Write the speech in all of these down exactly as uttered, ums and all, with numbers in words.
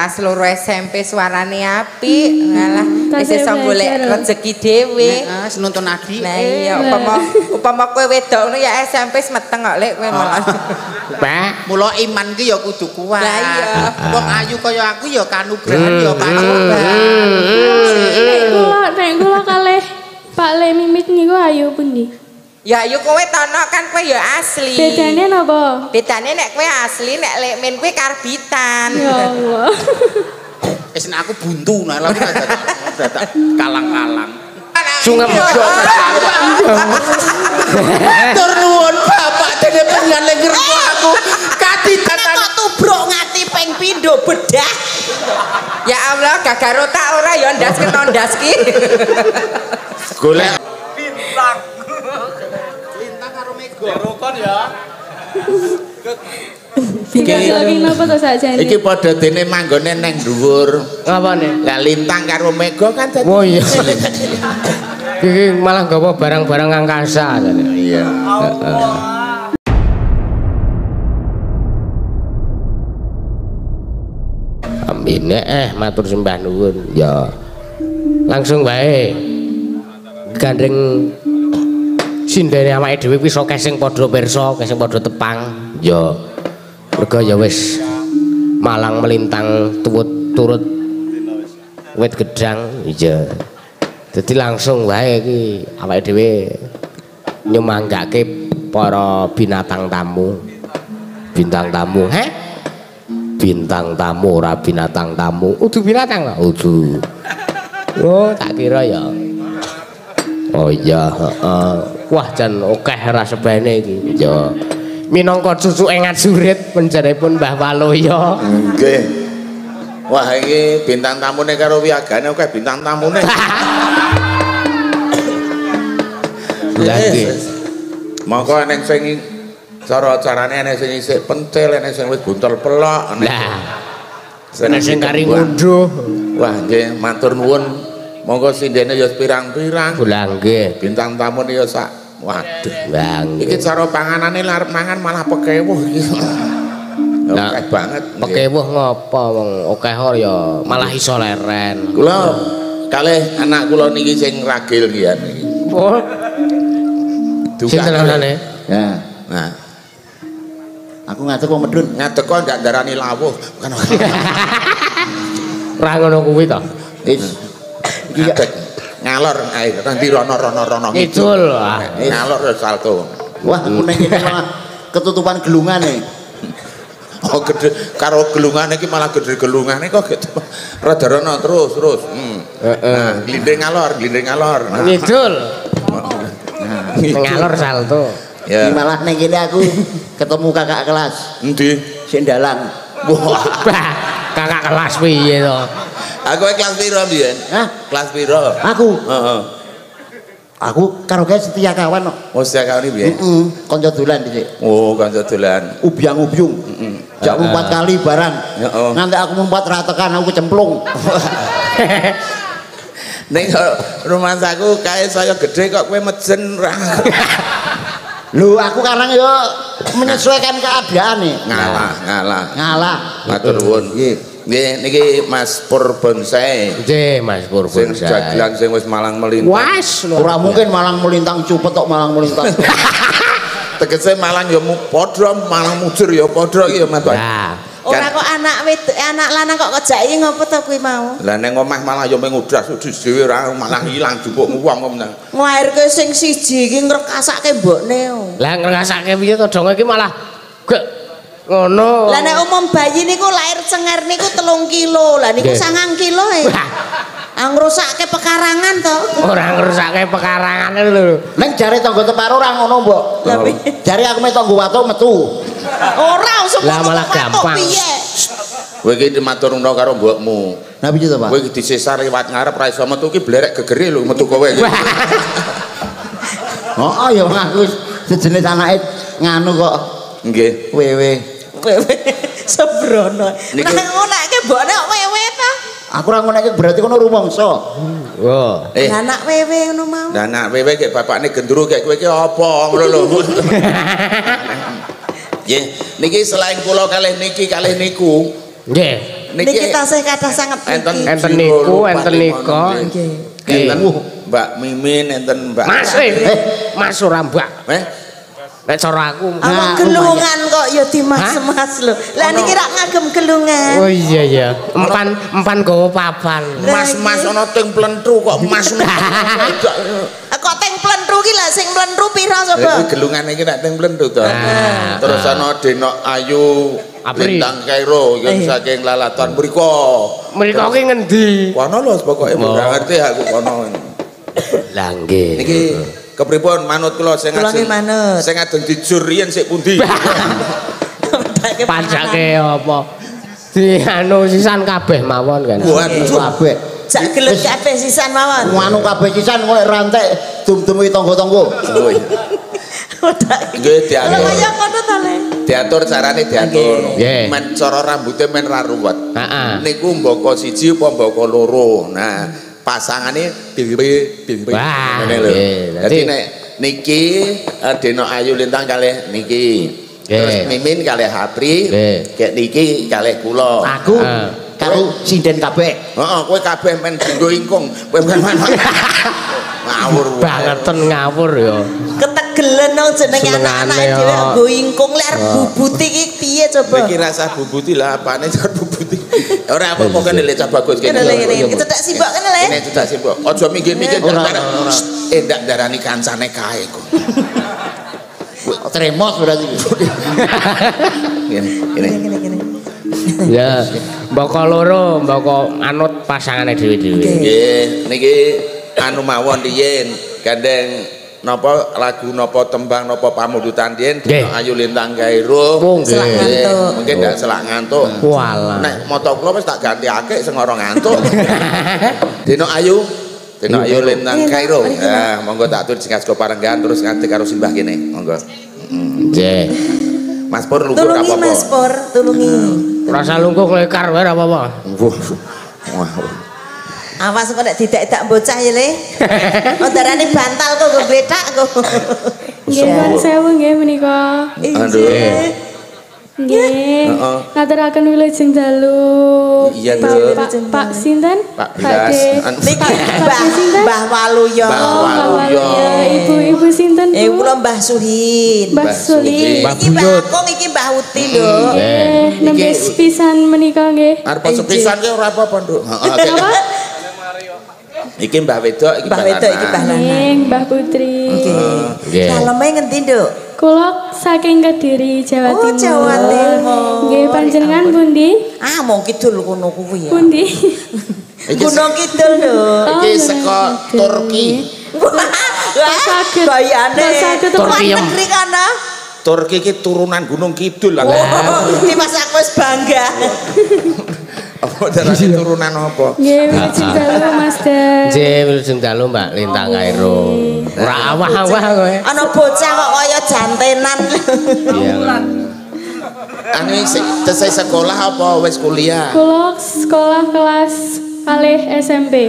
kelas loro S M P suarane apik. Ngalah wis iso golek rezeki dhewe. Heeh, nuntun adi. Lah iya upama upama kowe wedok ngono ya S M P meteng kok lek kowe malah. Pak, mula iman ki ya kudu kuat. Lah iya. Wong ayu kaya aku ya kanugrahan ya panugrahan. Nek kula nek kula kalih Pak Le Mimit niku ayu pundi? Ya ayo kowe tono kan kowe ya asli. Bedane napa? Bedane nek kowe asli nek lek men kowe karbitan. Ya Allah. Wis nek aku buntu nah lha dadak kalang-kalang. sungem Tur nuwun bapak dene pengen ngerko aku kadidatan kok tubruk ngati ping pindho bedah. Ya Allah gagar otak ora ya ndas kena ndas ki. golek bintang. Lintang karo Mega. Rukun ya. Iki napa to sakjane? Iki padha dene manggone neng dhuwur. apane Lah lintang karo Mega kan dadi. oh iya iki malah gawa barang-barang angkasa Iya. ambine eh matur sembah nuwun ya langsung bae gandeng sindene awake dhewe kuwi iso kesing padha pirsa kesing padha tepang ya mergo ya wis malang melintang tuwut turut wit gedang iya dadi langsung wae iki awake dhewe nyemanggake para binatang tamu bintang tamu he bintang tamu ora binatang tamu udu binatang lah udu oh tak kira ya oh iya heeh wah jan akeh rasebane iki ya minangka cucu engat surit penjarepun Mbah Waloyo Nggih. Wah iki bintang tamune karo wiyagane akeh bintang tamune. Lah nggih. Monggo eneng sing cara carane eneng sing isih pentil, eneng sing wis buntel pelok. Lah. Ana sing kari ngunduh. Wah nggih matur nuwun. Monggo sindene ya pirang-pirang. Lah nggih. Bintang tamune ya sak waduh. Lah Iki nggih. cara panganane arep mangan malah pekewuh iki. Lah akeh banget. pekewuh ngopo wong akeh ya malah iso leren. Kula kalih anak kula niki sing ragil nggih niki. Oh. Sing tenane. Ya. Nah. Aku ngadeg kok medun, ngadeg kok ndak darani lawuh. Kan. Ra ngono kuwi to. Wis. Iki ngalor ae nanti rono-rono-rono Ngidul. Ngalor salto. Wah, aku ning kene malah ketutupan gelungane. Oh gede karo gelungane iki malah gede gelungane kok gitu. Rada rono terus terus. Hmm. Nah, glinding ngalor, glinding ngalor. Nah. Ngidul. Nah, Ngalor salto. ya. Ini malah ning kene aku ketemu kakak kelas Endi? sing dalang. Wah, Bah, kakak kelas piye to? aku kelas piro mbiyen? Hah? Kelas piro? Aku, Heeh. aku karo kae setia kawan kok. Oh, sejak kawan iki piye? Heeh, kanca dolan dhisik. Oh, kanca dolan. Ubyang-ubyung. Jak empat kali barang. Heeh. Nganti aku mumpat ra tekan aku kecemplung. Ning rumah saku kae saya gede kok kowe mejen ra. Lho, aku karang yo menyesuaikan keadaan nih. Ngalah, ngalah. Ngalah. Matur nuwun. Nggih. Nggih niki Mas Pur Bonsai. Nggih, Mas Pur Sing Bonsai. jagelan sing wis malang melintang. Wes, Ora mungkin malang melintang cupet tok malang melintang. Tegese malang ya mu padha, malang mujur ya padha iki ya Mas. Nah, Ora kok anak wedok anak lanang kok kejaki ngopo to kuwi mau? Lah ning omah malah ya mengudras dhewe ora malah ilang jupukmu wong meneng. Nglairke sing siji iki ngrekasake mbokne. lah ngrasake piye to dong iki malah gek ngono. Lah nek umum bayi niku lair cenger niku telung kilo. Lah niku Nggih. sangang kilo e. Ah ngrusake pekarangan to. Ora ngrusake pekarangane lho. Ning jare tangga teparo ora ngono, Mbok. Lah piye? Jare aku metu tangga watu metu. Ora usah Lah malah gampang. Kowe iki dimaturno karo mbokmu. Nah piye to, Pak? Kowe iki disesar liwat ngarep ra iso metu ki blerek gegere lho metu kowe iki. Oh, ya aku sejenis anake nganu kok. Nggih. Wewe. Sebrono. Niku- Nah ngonake mbokne kok wewe ta? Aku ora ngono iki berarti kono rumangsa. Oh. Eh, Lah anak wewe ngono mau. lah anak wewe gek bapakne gendruwo gek kowe iki apa ngono lho. Nggih, niki selain kula kalih niki kalih niku Nggih. Niki tasih kathah sanget enten enten niku enten nika enten Mbak Mimin enten Mbak Mas eh Mas ora Mbak eh nek cara aku Awak gelungan kok ya dimas-mas lho. Lah niki rak ngagem gelungan. Oh iya ya empan empan gowo papan mas-mas ana ting plentru kok mas kok ting plentru ki lah sing plentru pira coba? Gelungan iki nek ting plentru to. Terus ana Denok Ayu Lintang Kairo yang saking lalatan mriko. Mriko ki ngendi? Kono lho pokoke ora ngerti aku kono. Lah nggih. Niki kepripun manut kula sing ajeng sing ajeng dijur riyen sik pundi? Pajake apa? Di anu sisan kabeh mawon kan. Waduh kabeh. Sak gelet kabeh sisan mawon. Anu kabeh sisan koyo rantek dum-dumi tangga-tangga. Oh iya. Nggih diatur. Kaya ngono to Le. Diatur carane diatur. Men cara rambute men ra ruwet. Heeh. Niku mboko siji apa mboko loro. Nah, pasangane dhewe dhewe ngene lho. Dadi nek niki Denok Ayu Lintang kalih niki. Terus Mimin kalih Hapri, kek niki kalih kula. Aku karo sinden kabeh. Heeh, kowe kabeh men dinggo ingkung. Kowe men ngawur bangeten ngawur ya. Ketegelen nang jenenge anak-anak dhewe nggo ingkung lek bubuti iki piye coba? Iki rasa bubuti lah apane jar bubuti. Ora apa-apa kene le coba Gus kene. Kene cedak simbok kene le. Kene cedak simbok. Aja minggir-minggir eh ndak darani kancane kae kok. Tremos berarti. Ngene, ngene. Kene kene. Ya, mboko loro, mboko anut pasangane dhewe-dhewe. Nggih, niki anu mawon riyen gandeng napa lagu napa tembang napa pamundutan riyen Denok Ayu Lintang Kairo. Nggih. Mungkin ndak selak ngantuk. Walah. Nek moto kula wis tak gantiake sing ora ngantuk. Denok Ayu Denok Ayu Lintang Kairo. Nah, monggo tak atur singkat saka parenggan terus nganti karo simbah kene. Monggo. Nggih. Mas Pur lungguh apa apa? Tulungi Mas Pur, tulungi. Rasa lungguh lekar wae ora apa-apa. Wah. Awas kok nek didak-dak bocah ya Le. Oh darane bantal kok nggo gletak kok. Nggih, kan sewu nggih menika. Aduh. Nggih. Ngaturaken wilujeng dalu. Iya, Pak Pak sinten? Pak Blas. Niki Mbah Mbah Waluyo. Mbah Waluyo. Ibu-ibu sinten? Eh kula Mbah Suhin. Mbah Suli. Iki Mbah Kong iki Mbah Uti lho. Eh, nembe sepisan menika nggih. Arep sepisan ki ora apa-apa, Nduk. Heeh. Iki Mbah Wedok iki Mbah Wedok iki Mbah Lanang. Nggih, Mbah Putri. Nggih. Saleme ngendi, Nduk? Kula saking Kediri, Jawa Timur. Oh, Jawa Timur. Nggih, panjenengan pundi? Ah, mau kidul kono kuwi ya. Pundi? Gunung Kidul lho. Iki saka Turki. Wah, saged. bayane. Saged Turki em. Negeri kana. Turki iki turunan Gunung Kidul lah. Oh, iki Mas aku wis bangga. Apa darane turunan apa? Nggih, wilujeng dalu Mas Dan. Nggih, wilujeng dalu Mbak Lintang Kairo. Ora awah-awah kowe. Ana bocah kok kaya jantenan. Iya. Anu sing tesai sekolah apa wis kuliah? Kula sekolah kelas kalih S M P.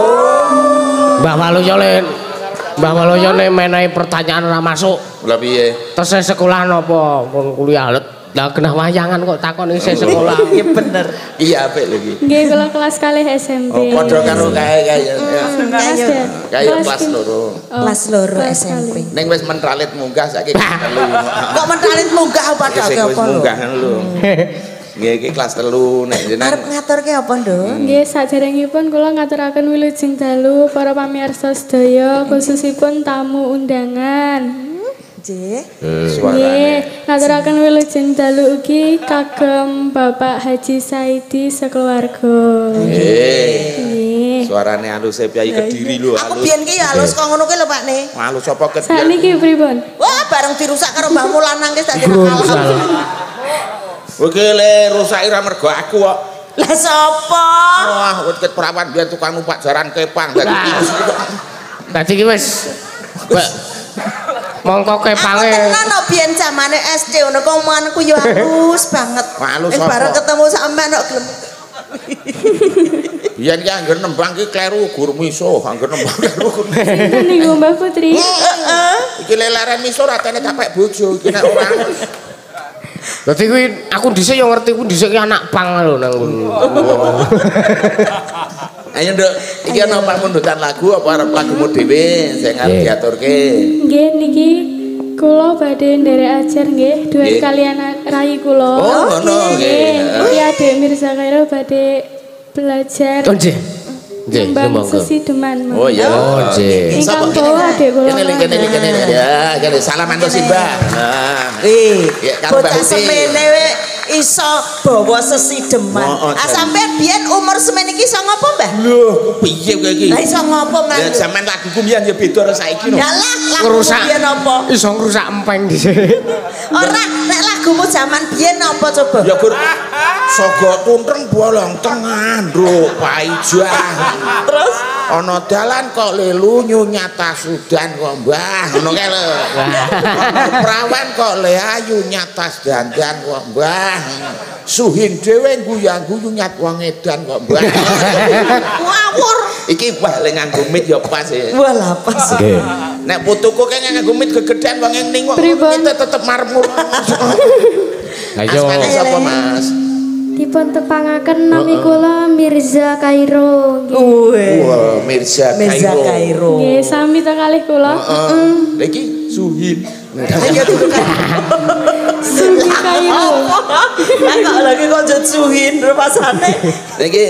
Mbah Waluyo le Mbah Waluyo ne menehi pertanyaan ora masuk. Lha piye? Tesih sekolah napa? Pun kuliah let. Lah genah wayangan kok takon isih sekolah. Iya bener. Iya apik lho iki. Nggih, kula kelas kalih S M P. Oh, padha karo kae kaya. Kelas Dan. Kaya kelas loro. Kelas loro S M P. Ning wis mentralit munggah saiki kelas telu. Kok mentralit munggah padha Wis apa lho? munggah lho. Nggih iki kelas telu nek jenengan Arep ngaturke apa, Nduk? Nggih, saderengipun kula ngaturaken wilujeng dalu para pamirsa sedaya khususipun tamu undangan. Nggih. Nggih, ngaturaken wilujeng dalu ugi kagem Bapak Haji Saidi sekeluarga. Nggih. Nggih. Suarane halus Piai Kediri lho Aku halus. biyen ki ya halus kok ngono ki lho, Pak Ne. Halus apa Kediri? Sakniki pripun? Wah, bareng dirusak karo Mbah Mulanang wis tak kalah. Oke le rusaki ra mergo aku kok. Lah sapa? Wah, wit perawan biyen tukang numpak jaran kepang dadi Dadi ki wis mongko kepange. Aku tenan no biyen zamane S D ngono kok omonganku yo halus banget. Halus Wis apa? bareng ketemu sampean kok gelem. Biyen ki angger nembang ki kleru gur miso, angger nembang kleru gur. Sinten niku Mbak Putri? Heeh. Iki leleren miso ratene capek bojo iki nek ora. Dadi kuwi aku dhisik yo ngerti kuwi dhisik anak pang lho nang ngono. Ayo Nduk, iki ana pamundutan lagu apa arep lagumu dhewe sing arep diaturke? Nggih niki kula badhe nderek ajar nggih duet kalian rai kula. Oh ngono nggih. Iki Adik Mirza Kairo badhe belajar. Oh nggih. Nggih, Mbang Sesideman. Oh iya. Oh nggih. Ingkang bawa adik kula. Kene kene kene ya, kene salaman to Simbah. Nah. Eh, Ya karo Mbah bocah semene we iso bawa Sesideman. Ah sampean biyen umur semene iki iso ngopo, Mbah? Lho, piye kowe iki? Lah iso ngopo, Mas? Ya zaman laguku mbiyen ya beda karo saiki no. Yalah, lagu Ngerusak. biyen apa? Iso ngrusak empeng dhisik. Ora, nek lagumu zaman biyen apa coba? Ya gur sogo tuntreng bolong tengah nduk paijah. Terus Ana dalan kok lelu nyata sudan kok Mbah, ngono kae lho. Ana prawan kok le ayu nyatas dandan kok Mbah. Suhin dhewe guyang-guyu nyat wong edan kok Mbah. ngawur. Iki wah le nganggo mic ya pas ya. Wah lah pas. Nggih. Nek putuku kene nganggo mic gegedhen wong ning kok Pripun? kita tetep marep ngono. Ayo. Asmane sapa Mas? Dipun tepangaken nami kula Mirza Kairo. Uwe. Wah, Mirza Mirza Kairo. Kairo. Nggih, sami to kalih kula. Heeh. Lha iki Suhin. Ya tuku kan. Suhi Kairo. Lah kok lagi kok jejuhin repasane. Lha iki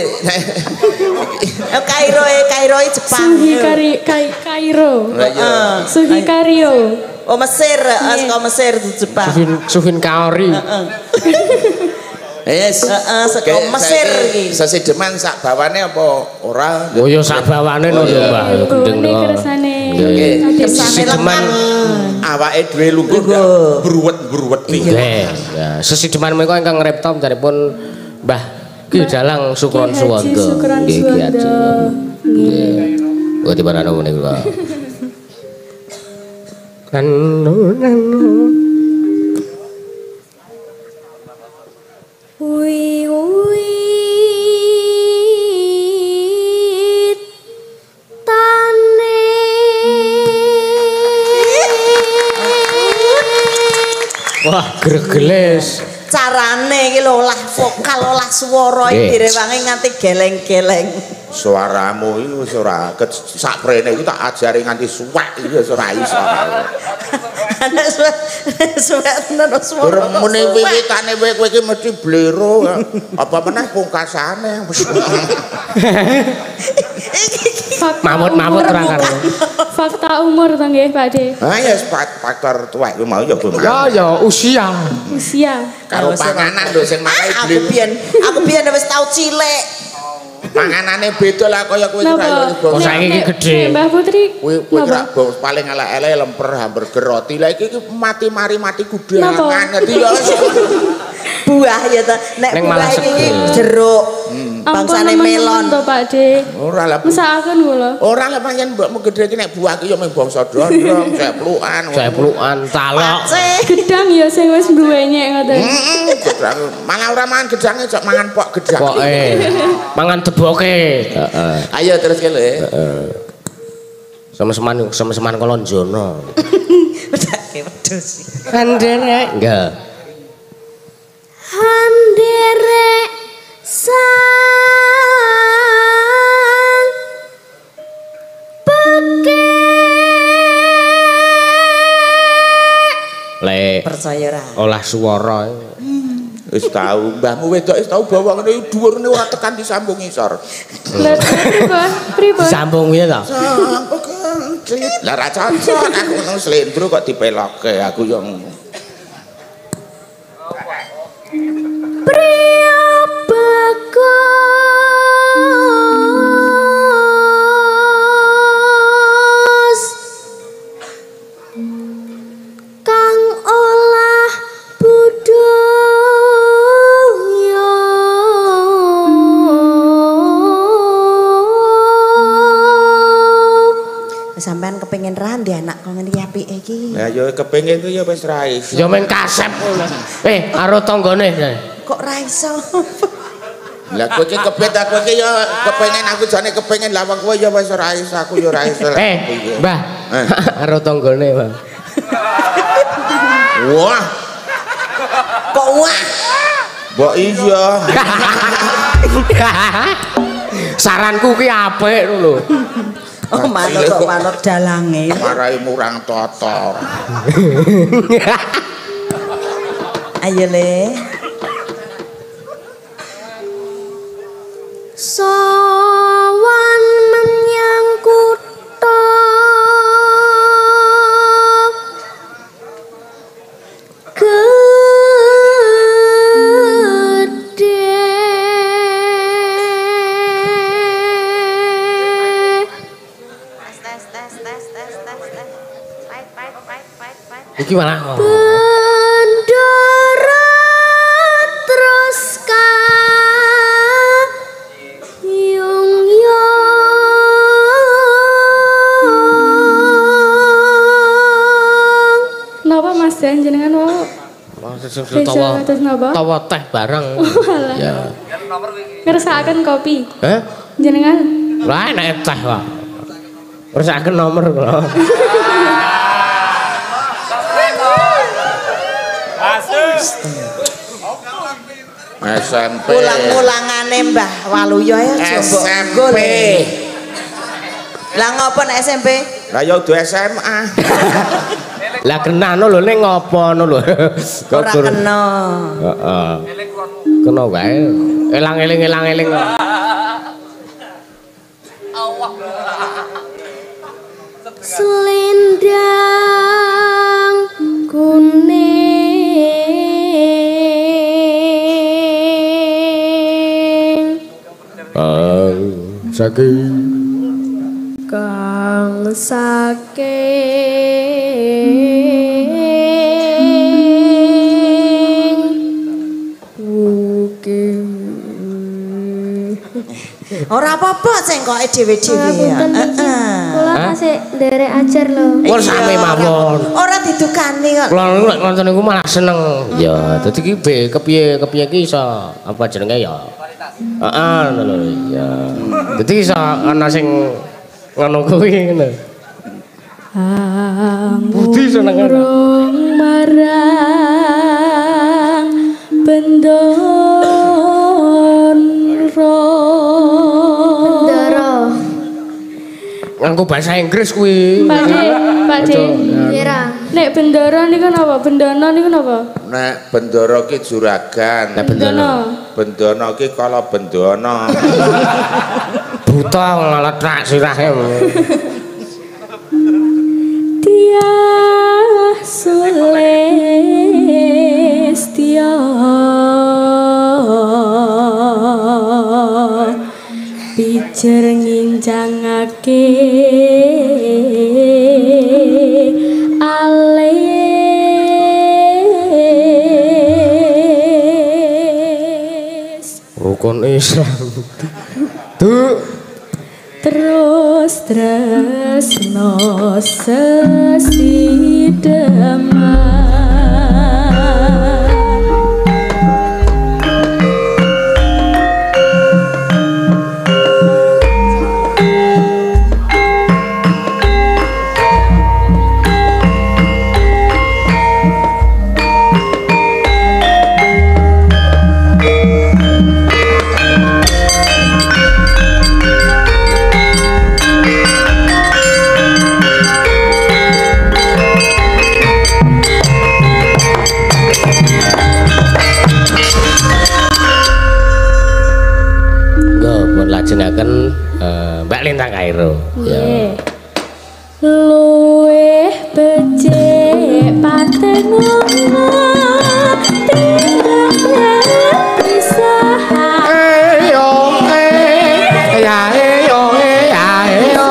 Kairo e Kairo e Jepang. Suhi Kari Kai Kairo. Lah iya. Suhi Kario. Oh Mesir, saka Mesir di Jepang. Sufin Sufin Kaori. Yes. Heeh, saka Mesir iki. Sesideman sak bawane apa ora? Oh ya sak bawane no ya Mbah, ya gendeng Bone no. kersane. Nggih. Kersane Sesideman Awake dhewe lungguh bruwet-bruwet iki. nggih. Ya, sesideman menika ingkang ngripta jaripun Mbah Ki Dalang Sukron Ki Haji Suwanda. Sukron Nggih, Ki Haji. Suwanda. Nggih. Oh dipun ana menika. Kan Ui uit tane wah gregeles. Carane iki lho olah vokal olah swara iki direwangi nganti geleng-geleng. Suaramu iki wis ora saprene iki tak ajari nganti suwek iki wis ora iso. Anak suwek tenan swara. Mene wiwitane kowe iki mesti blero. Apa meneh pungkasane. Mamut-mamut ora karo. fakta umur to nggih Pak De. Ha ya faktor tuwek ku mau ya Bu. Ya ya usia. Usia. Karo panganan lho sing marai Aku biyen aku biyen wis tau cilik. Panganane beda lah kaya kowe ora ya. Oh, saiki iki gedhe. Mbah Putri. Kowe kowe ora paling elek-elek lemper hamburger roti. Lah iki mati mari mati kudangan. Dadi ya Buah ya to. Nek Ning buah malah iki seger. jeruk. Ampun Bangsane melon. to Pak De. ora lah. Mesakaken kula. Ora lah pancen mbokmu gedhe iki nek buah ki ya mung bangsa dondong, saya pelukan. Saya pelukan talok. Gedang ya sing wis duwenyek ngoten. Heeh, gedang. Malah ora mangan gedange cok mangan pok gedang. Poke. Mangan deboke. Heeh. Ayo terus kene. Heeh. Sama-seman sama-seman kolonjono. Bedake wedhus. Kanderek. Enggak. Handerek sang peke Le Percaya ra. olah swara. Wis tau mbahmu wedok wis tau bawa ngene dhuwurne ora tekan disambung ngisor. Lha pripun? Pripun? Sambung piye to? Lah ra cocok aku nang slendro kok dipelokke aku yo ngono. Priya bagus kang olah budaya Sampean kepengin ra ndek anak kok ngene iki apike iki. Lah yo kepengin ku yo wis ra iso. Ya men kasep ngono. Eh, karo tanggane. Kok ra iso? Lah kowe iki kepet aku iki yo kepengin aku jane kepengin lah wong kowe yo wis ora iso aku yo ora iso. Eh, Mbah. Karo tanggane, Bang. Wah. Kok wah? Mbok iya. Saranku ki apik lho. Oh, manut kok manut dalange. Marai murang toto. Ayo le. Sowan menyang kutha iki malah bendera terus kayung yung. Napa Mas Dan jenengan mau? tawa tawa teh bareng. Ya. Ngersakaken kopi. Heh? Jenengan? Lah enak teh kok. Ngersakaken nomor kula. S M P. Ulang-ulangane Mbah Waluyo ya S M P. Lah ngopo nek S M P? Lah ya udah S M A. Lah kenano lho ning ngopo ngono lho. Ora kena. Heeh. Kena wae. Elang-eling elang-eling. Selendang kuning Kang saking kang saking wuking. Ora apa-apa cengkoke dhewe-dhewe ya. Heeh. Kula masih nderek ajar lho. Wong sami mawon. Ora didukani kok. Kula nek nonton niku malah seneng. Ya, dadi ki be kepiye kepiye ki iso apa jenenge ya. Heeh, ngono lho. Ya. Dadi iso ana sing ngono kuwi ngono. Budi seneng Rong marang bendoro. Bendoro. Nganggo bahasa Inggris kuwi. Pakde, Pakde. Kira. Nek bendoro niku napa? Bendono niku napa? Nek bendoro ki juragan. Nek bendono. Bendono ki kala bendono. Buta ngletrak sirahe. Dia Sulestia pijer nginjangake alis Rukun Islam. Tuh terus tresno sesideman. lajengaken uh, Mbak Lintang Kairo. Ya. Luweh becik paten ngono bisa ayo eh ya ayo eh ayo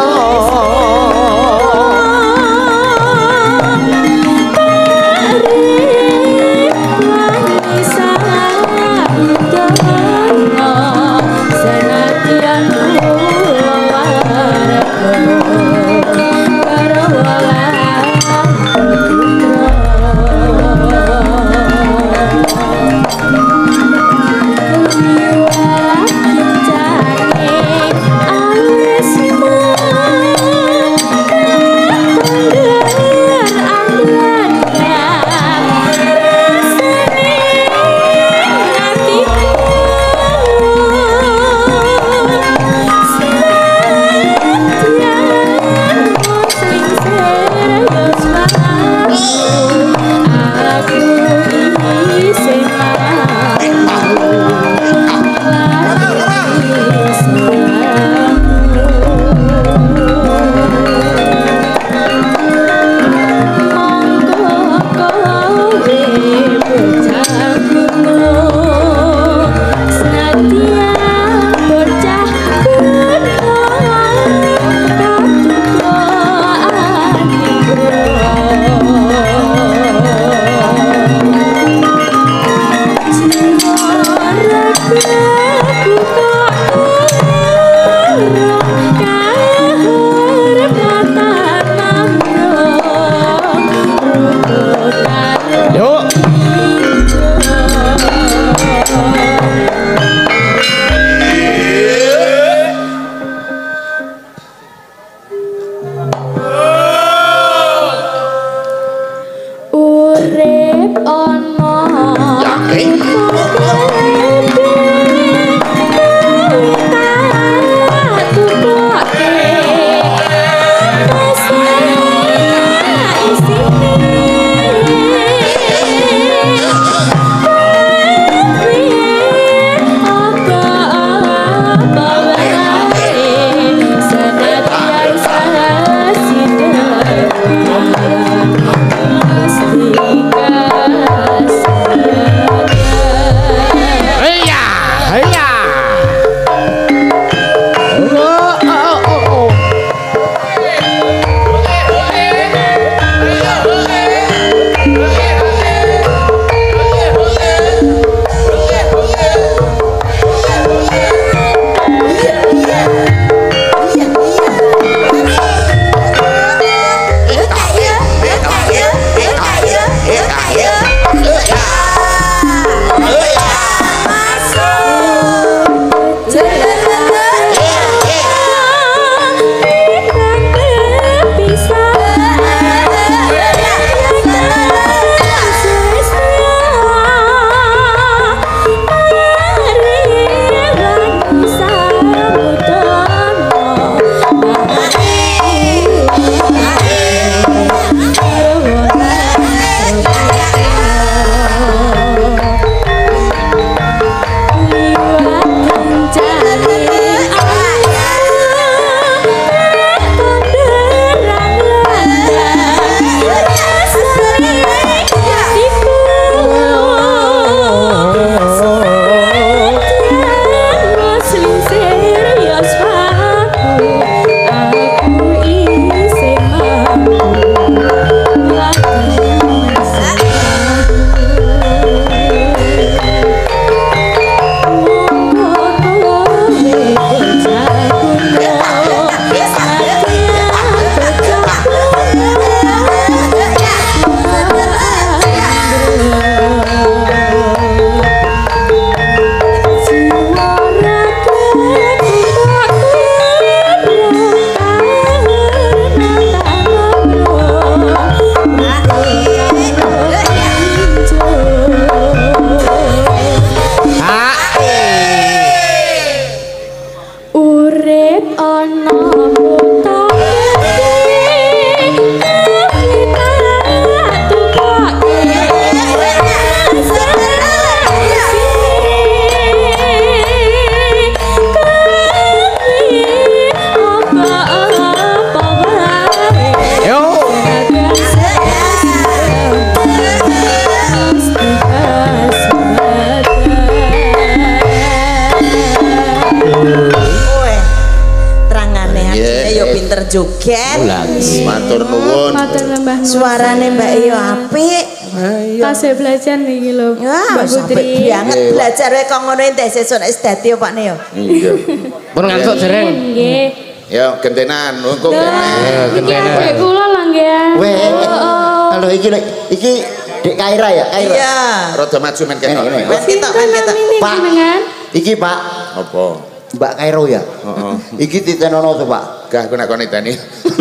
joget. Matur nuwun. Matur Mbah. Suarane Mbak Iyo apik. Tasih belajar niki lho. Mbak Putri. Banget belajar wae kok ngono entek sesuk nek dadi opakne yo. Iya. Pun ngantuk dereng. Nggih. Ya gentenan engko kene. Iki kula lah nggih. Weh. Halo iki iki Dek Kaira ya, Kaira. Iya. Rada maju men ketok. Wes ketok men ketok. Pak. Iki Pak. Apa? Mbak Kairo ya? Heeh. Iki ditenono to, Pak. Gah aku nak kon iteni.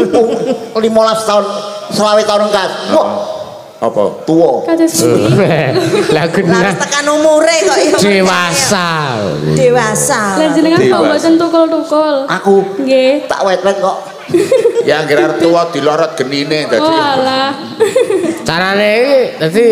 lima belas tahun, selawe tahun kas. Wah. Apa? Tua. Kados pundi? Lah Lah tekan umure kok ya. Dewasa. Dewasa. Lah jenengan kok mboten tukul-tukul. Aku. Nggih. Tak wet-wet kok. Ya kira tua dilorot genine dadi. Walah. Carane iki dadi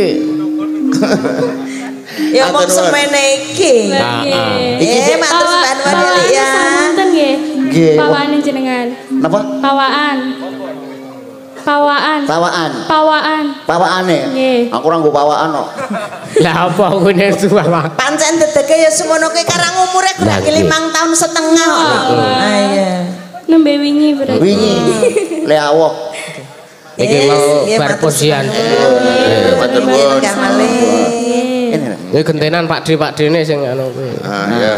ya mong semene iki. Nggih. Eh matur suwun ya. Samanten nggih. Nggih. Pawaan jenengan. Napa? Pawaan. Pawaan. Pawaan. Pawaan. Pawaane. Nggih. Aku ora nggo pawaan kok. lah apa aku nek tuwa Pak. Pancen dedeke ya semono kuwi karang umure kurang limang tahun setengah kok. Ah iya. Nembe wingi berarti. Wingi. Le awok. Iki mau perposian. Eh matur nuwun. Ya gentenan Pak D Pak Dene sing anu kuwi. Ah iya.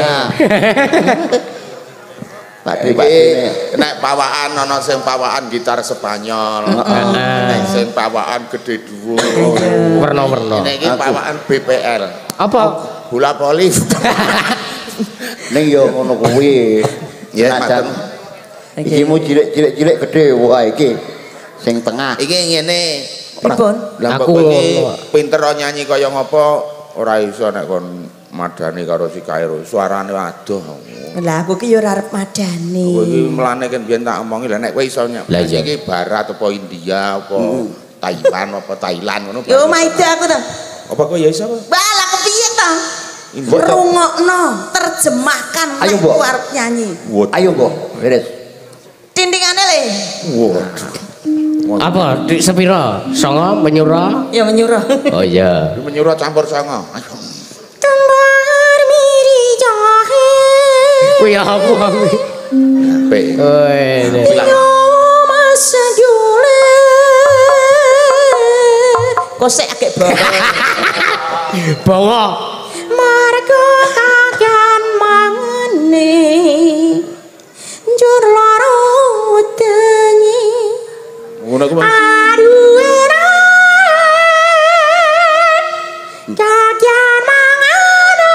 Pak D Pak Dene. Nek pawaan ana sing pawaan gitar Spanyol. Nek sing pawaan gede dhuwur. Werna-werna. Nek iki pawaan B P L. Apa? Bola voli. Ning yo ngono kuwi. Ya matur. Iki mu cilik-cilik gede wah iki. Sing tengah. Iki ngene. Pripun? Lah Aku kok iki ngono. pinter nyanyi kaya ngapa ora iso nek kon madani karo si Kairo. Suarane adoh. Lah aku ki yo ora arep madani. Kowe iki mlane kan biyen tak omongi lah nek kowe iso nyanyi Lah, iya. iki barat apa India apa Taiwan apa Thailand ngono. Yo maida aku to. Apa kok ya iso apa? Mbak lah kepiye to? Mbok to. Rungokno, terjemahkan Ayo, nek Mbok. aku arep nyanyi. Ayo kok, beres. Tindingane le. Waduh. Apa? Dik sepira? Songo menyura? Ya menyuruh. Oh iya. Iki menyuruh campur sanga. Ayo. Kembar miri jahe. Kuwi apa kuwi? Pe. Weh. Yo masa jule. Kosek akeh bawa. Bawa. Marga kagan mangene. Njur loro tengi. Ngono ku. Aduh eran. Kagan mangene.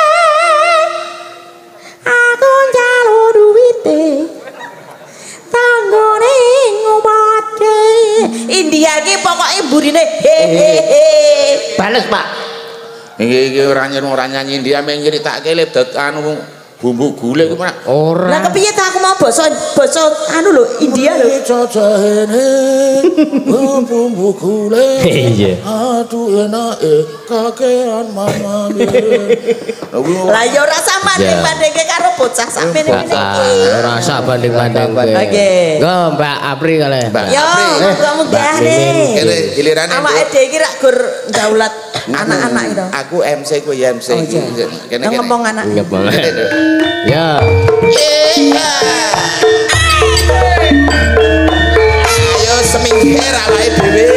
Aku njaluk duwite. Tanggone ngobate. India ki pokoke burine hehehe. Bales, Pak. Iki iki ora nyiru ora nyanyi dia meng nyritake le dad anu bumbu gulai ku mana? Ora. Lah kepiye ta aku mau basa basa anu lho India lho. Cocahene bumbu gulai. Iya. Aduh enake kakean mamane. Lah ya ora sambanding-bandingke karo bocah sakmene Mbak, iki. ora sak banding-banding. Oke. Nggo Mbak Apri kalih. Yo, muga-muga nih. Kene gilirane. Awake dhewe iki rak gur daulat anak-anak itu. Aku M C ku ya M C. Oh iya. Kene Yang ngomong anak. Ngepong. Ya. Ayo semingkir awake dhewe.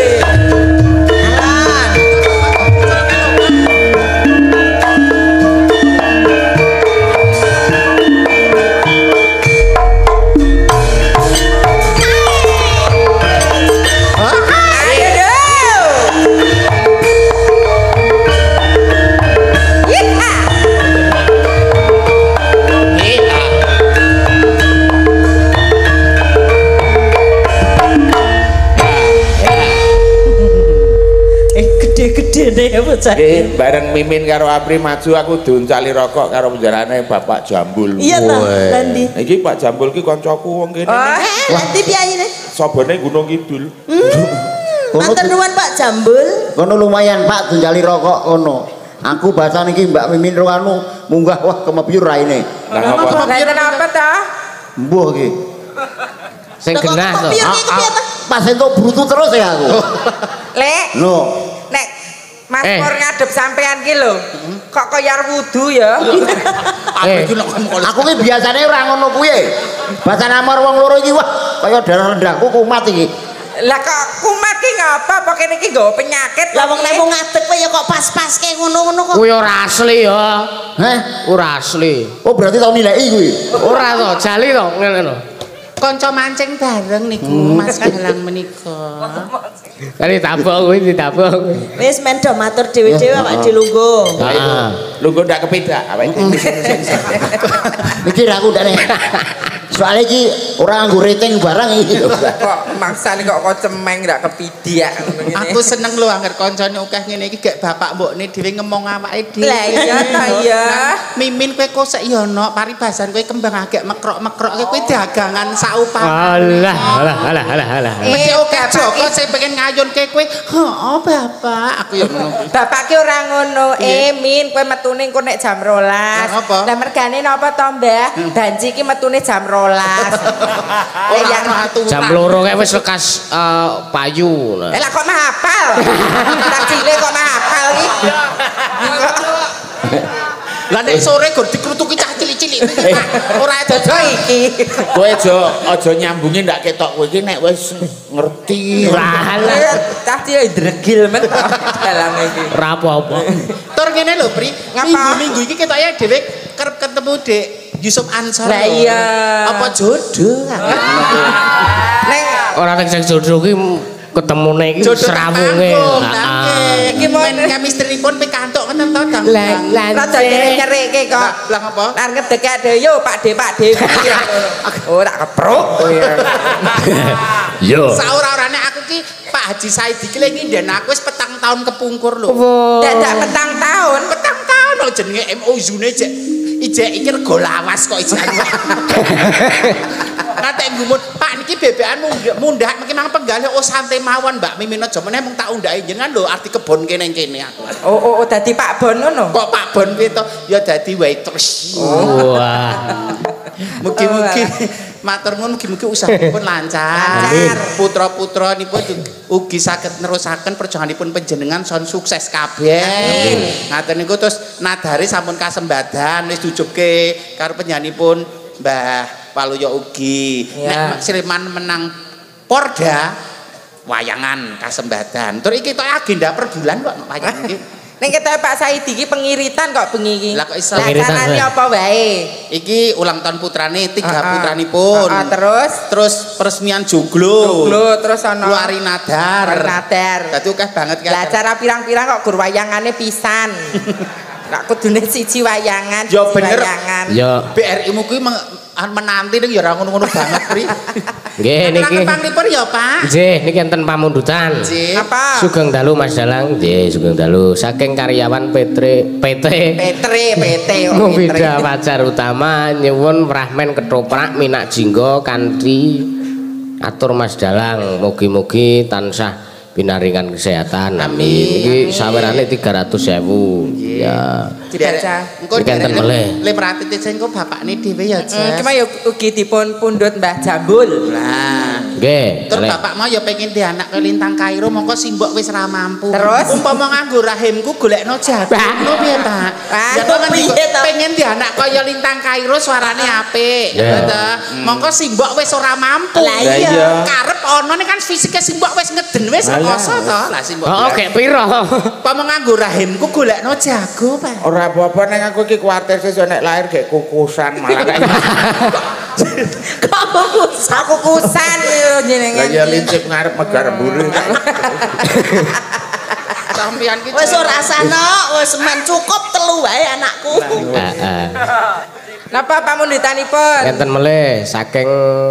Gede-gede deh bocah. Nggih, bareng Mimin karo Apri maju aku duncali rokok karo penjarane Bapak Jambul. Iya ta, Landi. Iki Pak Jambul ki kancaku wong kene. Eh, Landi piyayine? Sobone Gunung Kidul. Matur nuwun Pak Jambul. Kono lumayan, Pak, dunjali rokok kono. Aku baca niki Mbak Mimin ro anu munggah wah kemepyur raine. Lah apa? Lah kenapa ta? Mbuh iki. Sing genah to. Piye iki piye ta? Pas entuk brutu terus ya aku. Lek, Lho, nek Mas Eh. Pur ngadep sampean ki lho. Kok koyar wudu ya? Eh, aku ki biasane ora ngono kuwi. Bacane amar wong loro iki wah kaya darah rendahku kumat iki. Lah kok kumat ki ngapa? Apa kene iki nggawa penyakit? Lah wong nek mung ngadeg kowe ya kok pas-paske ngono-ngono kok. kuwi ora asli ya. Heh, Ora asli. oh berarti tau nilai kuwi. Ora to, jali to ngene lho. Kanca mancing bareng niku Mas Galang menika. Kali tabok kuwi ditabok. Wis men do matur dhewe-dhewe awak dhewe lungguh. Heeh. Lungguh ndak kepedak awake. Mikir aku ndak nek. Soale iki ora nganggo rating barang iki. Kok maksane kok kok cemeng ndak kepidak ngono ngene. Aku seneng lho angger kancane akeh ngene iki gek bapak mbokne dhewe ngomong awake dhewe. Lah iya ta iya. Mimin kowe kosek ya ono paribasan kowe kembang agek mekrok-mekrok kowe dagangan saupan. Alah, alah, alah, alah, alah. Mesti Eh, oke Bapak Joko ki- sing pengen ngayunke kowe. Heeh, Bapak. Aku ya ngono. Bapak ki ora ngono. Eh, Min, kowe metune engko nek jam rolas. Lah, apa? Lah mergane napa to, Mbah? Banji ki metune jam rolas. Ora yang ono aturan. Jam loro kae wis lekas eh, payu. Nah. Eh lah kok mah hafal. Tak cilik kok mah hafal ki. Lah nek sore gur dikrutuki cah cilik-cilik. Ora Dodo iki. Kowe aja aja nyambungi ndak ketok kowe iki nek wis ngerti. Lah, Cah cilik dregil men dalam iki. ora apa-apa. Tur ngene lho, Pri. Ngapa? Minggu-minggu iki ketoke dhewe kerep ketemu Dek Yusuf Ansor. Lah lho. iya. Apa jodoh? Neng Ora nek sing jodoh ki ketemune iki Jodoh serawunge. tanggung, Heeh. nangge. Iki mau- Men chemistry-pun pikantuk ngoten to, Dang. Lah, lah, rada nyerek-nyereke kok. Lah, lah apa? Lan ngedek ade yo Pak De Pak De. Oh tak kepruk. Yo. Saura-urane aku ki Pak Haji Said iki lek nginden aku wis petang tahun kepungkur lho. Dadak petang tahun, petang tahun lho jenenge M O U-ne jek ijek iki rego lawas kok ijek. Ngatek ngumut, Pak niki bebekan mundak mungkin mang penggalih oh santai mawon Mbak Mimin aja meneh mung tak undhaki jenengan lho arti kebon kene kene aku. Oh oh, oh dadi Pak Bon ngono. Kok Pak Bon piye to? Ya dadi waitress. Oh. Wah. Mugi-mugi matur nuwun mugi-mugi usahipun lancar. Putra-putra nipun ugi saged nerusaken perjuanganipun panjenengan son sukses kabeh. Ngaten niku terus nadari sampun kasembadan wis dijupke karo penyanipun Mbah Waluyo ugi. Nek Sleman menang Porda wayangan kasembadan. Terus iki tok agenda per bulan kok wayangan iki. Nek ketoke Pak Said iki pengiritan kok bengi iki. Lah kok iso carane apa wae? Iki ulang tahun putrane, tiga putranipun. Heeh, terus terus peresmian joglo. Joglo terus ana Luari Nadar. Luari Nadar. Dadi akeh banget kan. Lah acara pirang-pirang kok gur wayangane pisan. Lah kudune siji wayangan, ya bener. Wayangan. Ya B R I mu kuwi menanti ning ya ora ngono-ngono banget, Pri. Nggih niki. Panglipun ya, Pak. Nggih niki enten pamundutan. Apa? Sugeng dalu Mas Dalang. Nggih, sugeng dalu saking karyawan P T P T P T P T Mubida Pacar Utama nyuwun rahmen ketoprak minak jinggo kanthi atur Mas Dalang mugi-mugi tansah pinaringan kesehatan. Amin. Iki sawerane tiga ratus ribu. Ya. Dibaca. Engko enten meleh. Le merati engko bapakne dhewe ya, Jas. Cuma ya ugi dipun pundhut Mbah Jambul. Lah. Nggih. Terus bapak mau ya pengen di anak ke Lintang Kairo mongko simbok wis ra mampu. Terus umpama nganggo rahimku golekno jago. Ngono piye, Pak? Ya to pengen di anak kaya Lintang Kairo suarane apik. Ya to. Mongko simbok wis ora mampu. Lah iya. Karep ono nek kan fisike simbok wis ngeden wis rekoso to. Lah simbok. Oh, kek piro? Umpama nganggo rahimku golekno jago, Pak. Ora apa-apa nek aku iki kuwatir sesuk nek lahir gek kukusan malah kayak. Kok kukusan? Aku kusan jenengan. Lah ya lincip ngarep megar mburi. Sampeyan ki wis ora asana, wis men cukup telu wae anakku. Heeh. Napa pamundutanipun? Enten meleh saking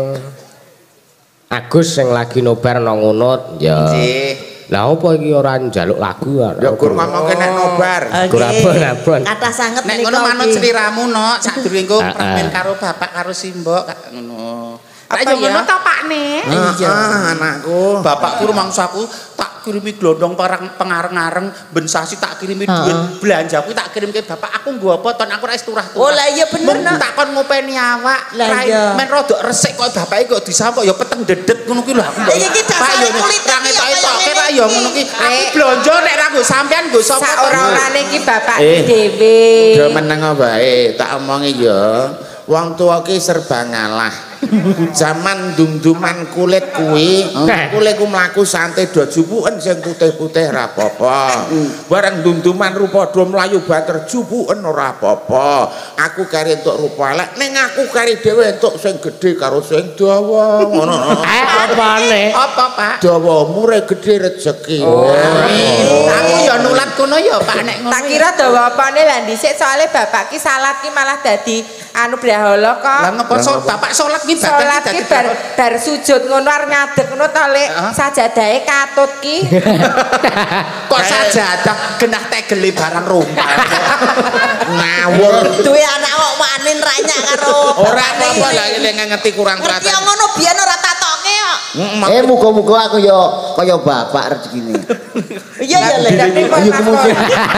Agus sing lagi nobar nang ngunut ya. Nggih. Lah opo iki ora njaluk lagu ya? Ya gur ngomongke nek nobar. Gur abon-abon. Kathah sanget nek ngono manut sliramu no sadurunge engko pramen karo bapak karo simbok ngono. Apa ya ngono to Pakne? Iya anakku. Bapakku rumangsaku tak kirimi glondong pengareng-areng ben sasi tak kirimi duit belanjaku tak kirimke bapak aku nggo apa ton aku ora wis turah-turah. Oh lah iya bener nak tak kon ngopeni awak. Lah iya. Men rada resik kok bapake kok disampok ya peteng dedet ngono ki lho aku. Lah iki dasare kulit ra ngetok-etoke ra ya ngono ki. Aku blonjo nek ra nggo sampean nggo sapa sak ora-orane iki bapak Eh, dhewe. Udah meneng wae tak omongi ya. Wong tuwa ki serba ngalah. Zaman dum-duman kulit kuwi, kulitku mlaku santai do jupuken sing putih-putih ora apa-apa. Bareng dum-duman rupa do mlayu banter jupuken ora apa-apa. Aku kari entuk rupa elek, ning aku kari dhewe entuk sing gedhe karo sing dawa. Ngono. Eh apane? Apa, Pak? Dawa mure gedhe rejeki. Aku ya nulat kono ya, Pak nek ngono. Tak kira dawa apane lah dhisik soalé bapak ki salat ki malah dadi anu brahala kok. Lah ngapa bapak salat ki salat ki bar bar sujud ngono arep ngadeg ngono to lek sajadahe katut ki. Kok sajadah genah tegele barang rumpah. Ngawur. Duwe anak kok manin ranyak karo. Ora apa-apa lah nek ngerti kurang Ngerti teratur. ngono biyen ora tatoke kok. Eh muga-muga aku ya kaya bapak rezekine. Iya ya lek. Iya kemudian.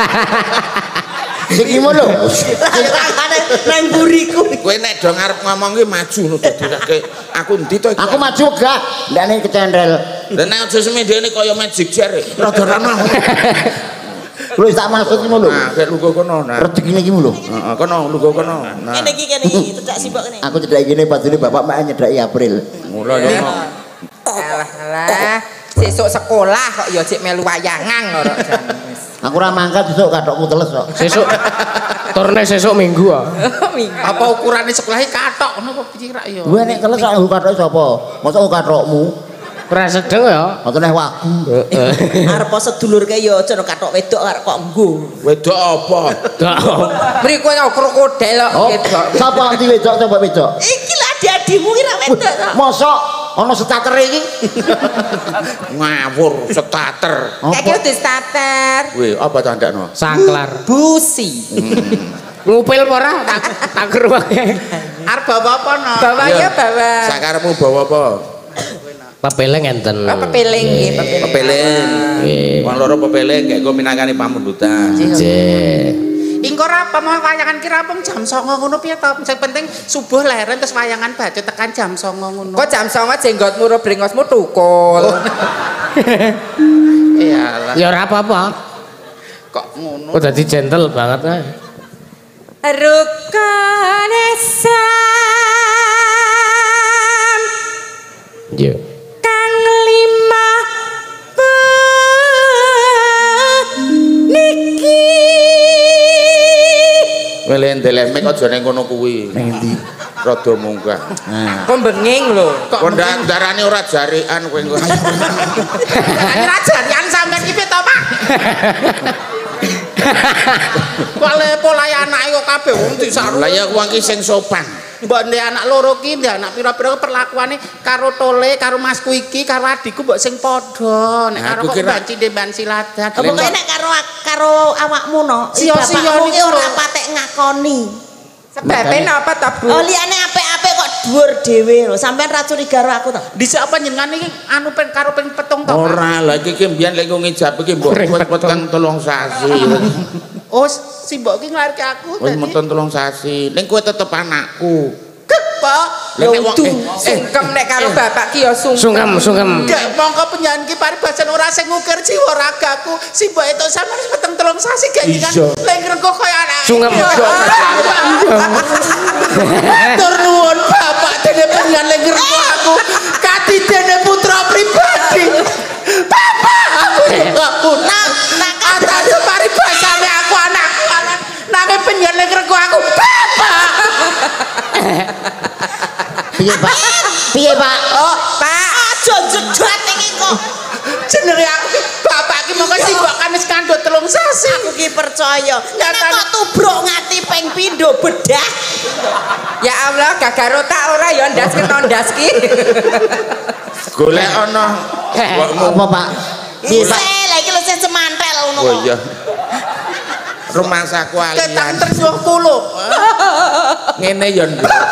Iki ngono. Nang buriku. Kowe nek do ngarep ngomong ki maju ngono dadekake aku endi to iki. Aku maju gak, ndane kecendel. Lah nek aja semendene kaya magic jar. Rada ramah. Lho tak maksud ngono lho. Nah, kek lugo kono. Nah. Rezekine iki lho. Heeh, kono lugo kono. Nah. Kene iki kene iki cedak simbok kene. Aku cedak gini padune bapak mak nyedaki April. Mula ya. Alah alah, sesuk sekolah kok ya cek melu wayangan ora jan. Aku ora mangkat besok kathokku teles kok. Sesuk turne sesuk minggu ah. Apa ukurane sekolahnya katok ngono apa piye rak ya? Gue nek teles kok kathoke sapa? Mosok kathokmu. Ora sedeng ya. Ngoten neh wagu. Arep sedulurke ya aja kathok wedok arep kok nggo. Wedok apa? Mriku ya krokodil kok Oh, wedok. sapa nanti wedok sapa wedok? Iki lah adik-adikmu ki ra wedok kok. Mosok ana startere iki. Ngawur starter. Kayak gitu di starter. Wih, apa tandakno? Saklar. Busi. Ngupil apa ora? Tak tak keruwake. Arep bawa apa no? Bawa ya bawa. Sakarepmu bawa apa? Pepeleng enten. Oh, pepeleng nggih, pepeleng. Pepeleng. Nggih. Wong loro pepeleng kayak gue minangkani pamundutan. Nggih. Ingko apa mau wayangan ki rampung jam songo ngono piye to? Sing penting subuh leren terus wayangan baca tekan jam songo ngono. Kok jam songo jenggotmu ro brengosmu tukul. Iyalah. Ya ora apa-apa. Kok ngono? Kok dadi gentle banget kae. Rukane sam. Yo. Kang lima niki. Welen delemek aja ning kono kuwi. Ning ndi? Rada munggah. Nah. Kok benging lho. Kok ndak darane ora jarikan kowe engko. Ora jarian sampean iki to, Pak? Kok lepo lae anake kok kabeh wong disaru. Lah ya kuwi iki sing sopan. Mbok ndek anak loro ki, ndek anak pira-pira perlakuane karo Tole, karo Masku iki, karo adikku mbok sing padha. Nek karo kok banci ndek banci ladan. Apa kok nek karo karo awakmu no, Sia-sia iki ora patek ngakoni. Sebabe napa ta, Bu? Oh liyane apik-apik kok dhuwur dhewe lho. Sampeyan ra curiga karo aku to. Dhisik apa njenengan iki anu pen karo ping petung to? Ora, lah iki ki mbiyen lek ngijab iki mbok wet-wet kang telung sasi. Oh, si mbok ki nglarke aku Wis tadi. meten telung sasi. Ning kowe tetep anakku. Pak. Lah nek wong Duh, sungkem nek karo bapak ki ya sungkem. Sungkem, sungkem. Gak mongko penyanyi ki paribasan ora sing ngukir jiwa ragaku. Si mbok itu sampe wis peteng telung sasi ganjengan lek ngrengko koyo anak. Sungkem. Tur nuwun bapak dene penyanyi lek ngrengko aku. Kati dene putra pribadi. Bapak aku aku nak nak atase paribasane aku anakku anak. Nang penyanyi lek ngrengko aku. Bapak. Piye, Pak? Piye, Pak? Oh, Pak, aja jedhat iki kok. jenenge aku ki bapak ki mongko simbok kan wis kandhut telung sasi. Aku ki percaya. Nek kok tubruk ngati ping pindho bedah. Ya Allah, gagaro tak ora ya ndas keton ndas ki. Golek ana Apa, Pak? Piye, Pak? Lah iki lho sing semantel ngono kok. Oh iya. Rumangsaku Ketan alian. terus wong kuluk. Ngene ya.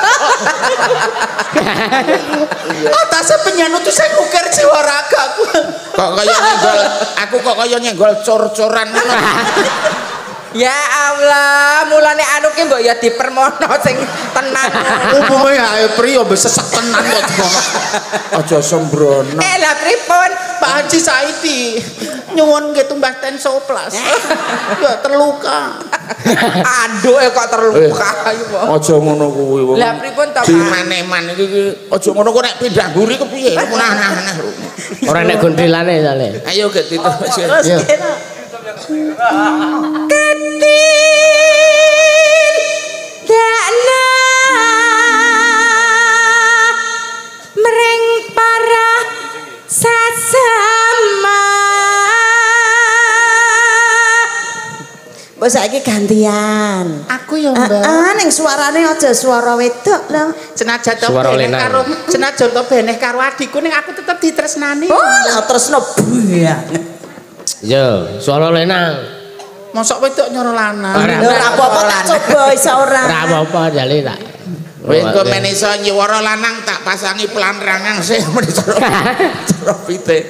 Atase penyanut tuh saya ngukir jiwa ragaku. Kok kaya nyenggol, aku kok kaya nyenggol cor-coran ngono. Ya Allah, mulane anu ki mbok ya dipermono sing tenan. Umume ae priya mbok sesek tenan kok ngono. Aja sembrono. Eh lah pripun? Pak Haji Saidi nyuwun nggih tumbas tensoplas. Ya terluka. Aduh kok terluka ayo kok. Aja ngono kuwi wong. Lah pripun to, Pak? Dimaneman iki ki aja ngono kok nek pindah mburi kepiye? Aneh-aneh. Ora nek gondelane sale. Ayo ge diterus. Terus kira. Dana mring para sasama. Mbok saiki gantian. Aku ya Ah, Mbak. ah, ning suarane aja suara wedok lho. Senajan to Suara beneh Lena. karo senajan to beneh karo adikku ning aku tetep ditresnani. Oh, lah tresno banget. Yo, suara lenang. Mosok wedok nyoro lanang. Ora. Ora apa-apa tak coba iso ora. Ora apa-apa jale tak. Wis engko men iso nyiwara lanang tak pasangi pelanrangan sih meni cara pite.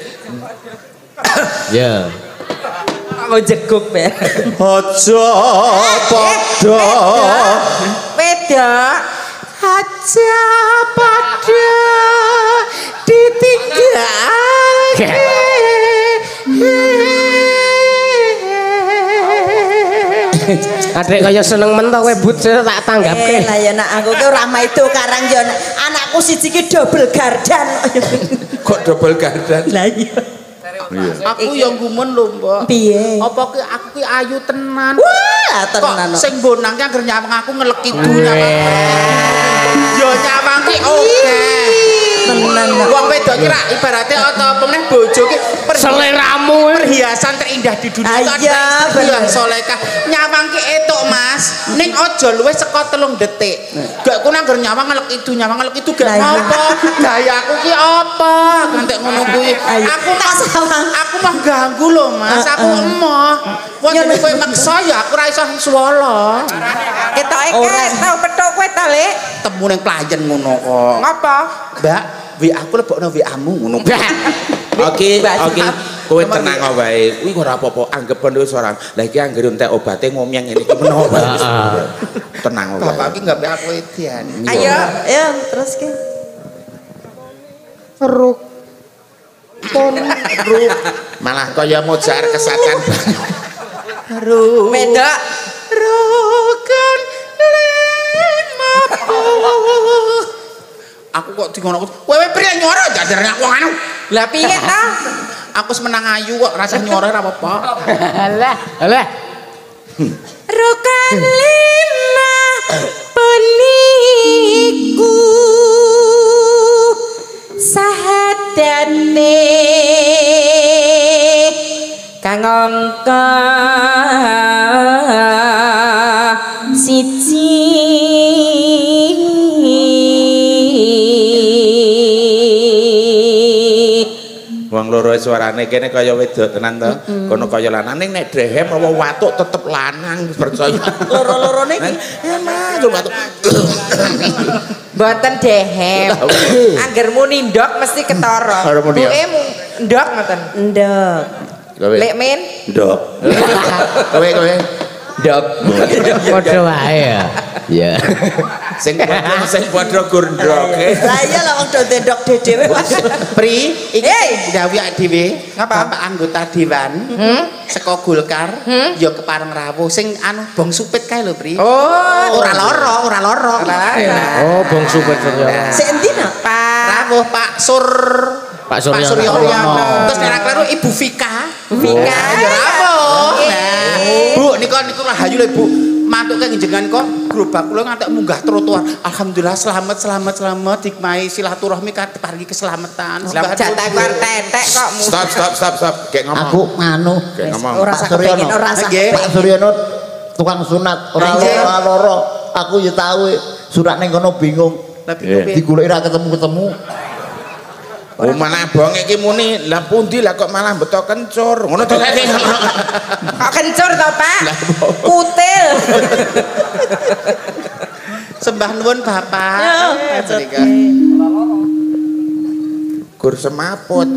Yo. Mau jeguk be. Aja padha Wedok. Aja pada ditinggal. Adek kaya seneng men to kowe but tak Eh tanggapke. lah ya nak aku ki ora maido karang yo anakku siji ki double gardan. kok double gardan. Lah iya. Aku yang gumun lho, Mbak. Piye? Apa ki aku ki ayu tenan. Wah, tenan. Kok sing bonang ki anggere nyawang aku ngeleki dunya. Yo nyawang ki oke. Tenan. Wong wedok ki ra ibarate apa meneh bojo ki Seleramu perhiasan terindah di dunia. Ah, iya, Ya solekah nyawang ki etuk Mas. Mas, ning aja luwih saka telung detik. Gak ku nang nyawang ngelek itu, nyawang ngelek itu gak apa. Gayaku ki apa? Ngantek ngono kuwi. Aku tak sawang. Aku mah ganggu lho, Mas. Aku emoh. Wong kowe maksa ya aku ora iso swala. Ketoke kan tau petuk kowe ta, Lek? Temu ning playen ngono kok. Ngapa? Mbak, W aku lebokno W A-mu ngono. Oke, oke. Kowe tenang wae. Kuwi ora apa-apa, anggap wis ora. Lah iki anggere entek obate ngomyang ngene iki menapa wae. Tenang wae. Bapak iki enggak aku edian. Ayo, ayo terus ki. Ruk. Pon ruk. Malah kaya mojar kesatan. Ruk. Medok. Rukan lima puluh. Aku kok dingono kowe priye nyora jajare aku anu. Lah piye ta? Aku semenang ayu kok rasa nyora ora apa-apa. Alah, alah. Rukan lima peniku sahadane kang angka siji Wong loro suarane kene kaya wedok tenan to. Kono kaya lanang ning nek drehem apa watuk tetep lanang percaya. Loro-lorone iki. Eh Mas, watuk. Mboten dehem. Angger muni ndok mesti ketara. Buke ndok ngoten. Ndok. Lek men Ndok. Kowe kowe Ndok. Padha wae ya. Ya. Sing padha sing padha gur ndoke. Lah iya lah wong do ndok dhewe. Pri, iki gawe awake dhewe. Bapak anggota dewan saka Golkar ya kepareng rawuh sing anu Bong Supit kae lho, Pri. Oh, ora lara, ora lara. Oh, Bong Supit Suryono. Sing endi nak? Pak Rawuh Pak Sur Pak Pak Suryono. Suryono. Terus nek kleru Ibu Vika. Vika. Ya rawuh. Nah, Bu niku niku rahayu lho, Bu. Mantuk kang jenengan kok gerobak kula ngantek munggah trotoar. Alhamdulillah selamat selamat selamat hikmai silaturahmi paringi keselamatan. Selamat jatah kuwi tetek kok. Stop stop stop stop. Kayak ngomong. Aku nganu. Kayak ngomong. Ora sak kepengin ora sak. Pak Suryono tukang sunat ora ora loro. Aku ya tahu surat ning kono bingung. Digoleki ra ketemu-ketemu. Oh malah bonge iki muni, lah pundi lah kok malah beto kencur. Ngono to kene. Kok kencur to, Pak? Kutil. Sembah nuwun Bapak. Ya, Gur semaput.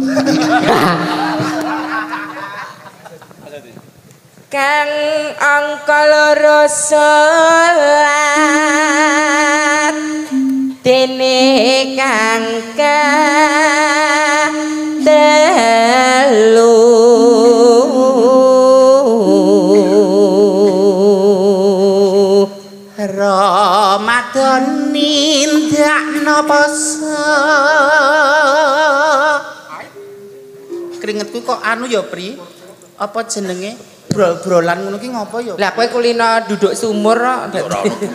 Kang angka loro salat dene kang telu Ramadan nindakno poso. Keringetku kok anu ya, Pri? Apa jenenge? Brol-brolan ngono ki ngopo ya? Lah kowe kulino duduk sumur kok.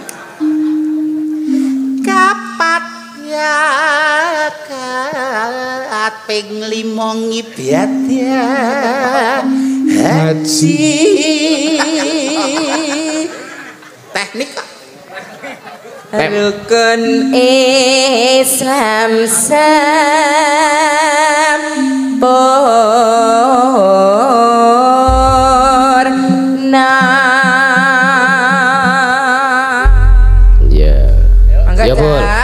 Kapat ya kat ping lima ibadah haji. Teknik kok. Rukun Islam sempurna. Ya. Mangga Ya, Bun. dah.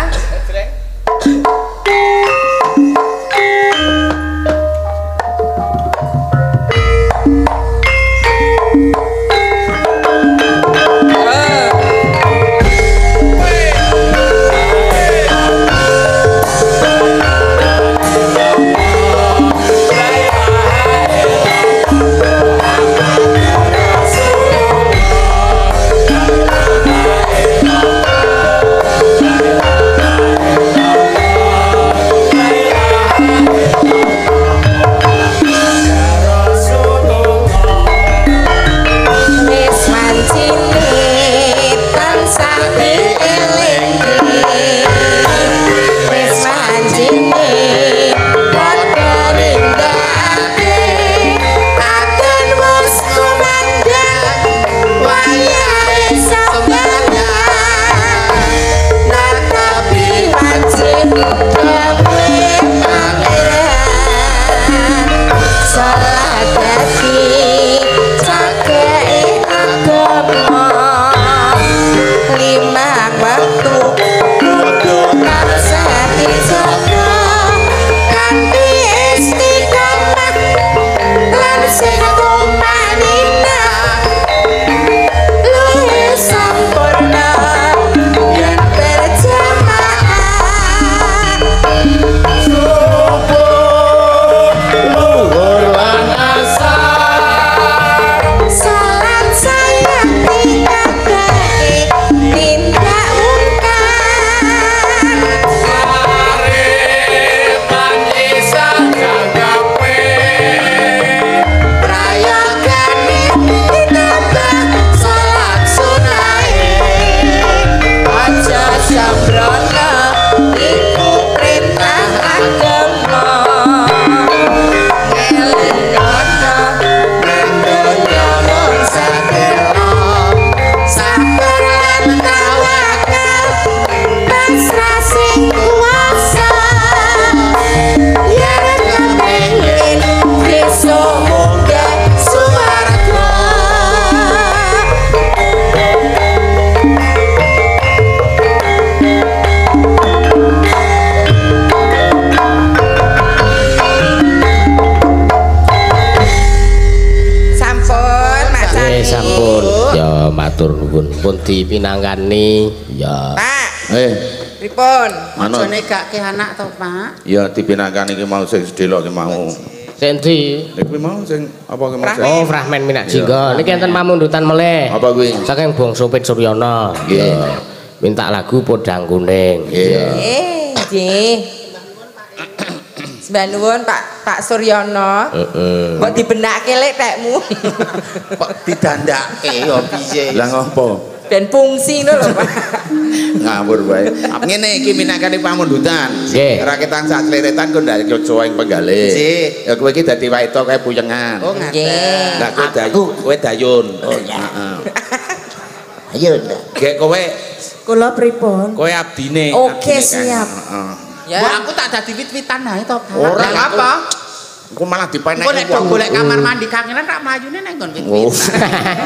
matur nuwun pun dipinangkani ya Pak eh pripun Jane gak ke anak to Pak ya dipinangkani iki mau sing sedelok iki mau Sendi iki mau sing apa ki mau oh fragmen minak jingga niki enten pamundutan meleh apa kuwi saking Bangsa Pit Suryono nggih minta lagu Podang Kuning nggih eh nggih Sembah nuwun Pak Pak Suryono. Heeh. Kok dibenake lek tekmu. Kok didandake ya piye? Lah ngopo? Ben fungsi ngono lho Pak. Ngawur wae. Ngene iki minangkane pamundutan. Nggih. Raketan sak kleretan kok ndak cocoa ing penggalih. Nggih. Ya kowe iki dadi waita kae puyengan. Oh ngaten. Lah kowe dayu, kowe dayun. Oh iya. Heeh. Ayo, gek kowe Kula pripun? kowe abdine. Oke, siap. Heeh. Ya. Bu aku tak dadi wit-witan ae to, Pak. Ora apa? Aku malah dipenek. Engko nek dong golek kamar mandi kangenan tak mlayune nek nggon wit-witan.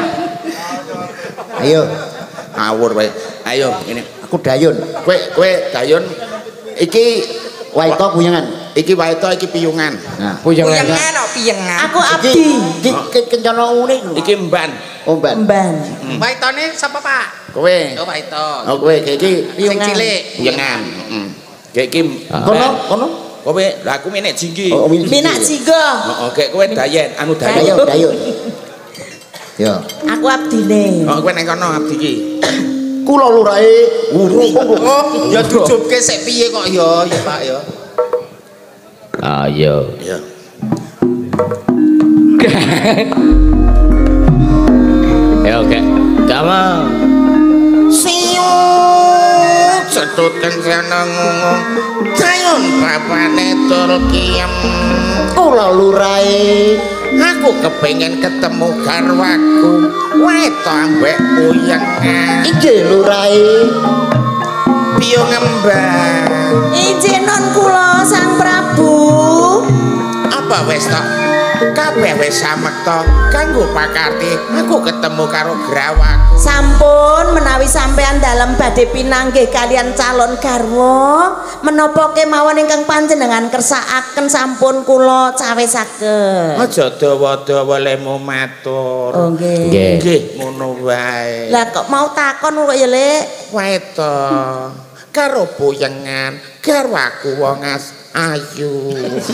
Ayo, Ngawur wae. Ayo, ini. aku dayun. Kowe kowe dayun iki Waito puyengan. iki waita iki piyungan. Nah, puyengan Puyengan kok piyengan. Aku abdi. iki iki kencana unik lho. Iki mban. Oh, Mbak. Mban. Waitone sapa, Pak? Kowe. Oh, waito. Oh kowe iki Sing cilik. puyengan. Heeh. Gek iki Kono, kono. kowe lha aku menek jinggi. Oh, Minak jigo. Heeh, gek kowe dayen, anu dayen. Dayun, dayun. Yo. Aku abdine. Oh kowe nang kono abdi iki. Kula lurahe urung. Oh, ya dijupke sik piye kok ya, ya Pak ya. ayo Ya. ya oke kamu Siu cetuten sana ngomong. Dayun bapane tur kiyem. Kula lurahe Aku kepengen ketemu garwaku. Weto ambek puyengan. inggih lurahe. Piyo ngembang. Ijinon kula Sang Prabu. Apa wis tok? Kabeh wis samekta kanggo pakati aku ketemu karo grawakku. Sampun menawi sampean dalem badhe pinanggih kalian calon garwa, menapa kemawon ingkang panjenengan kersakaken sampun kula cawisaken. Aja dawa-dawa lemu matur. Oh nggih. nggih Nggih, ngono wae. Lah kok mau takon kok ya, Lek? Weto karo puyengan garwaku wong as ayu.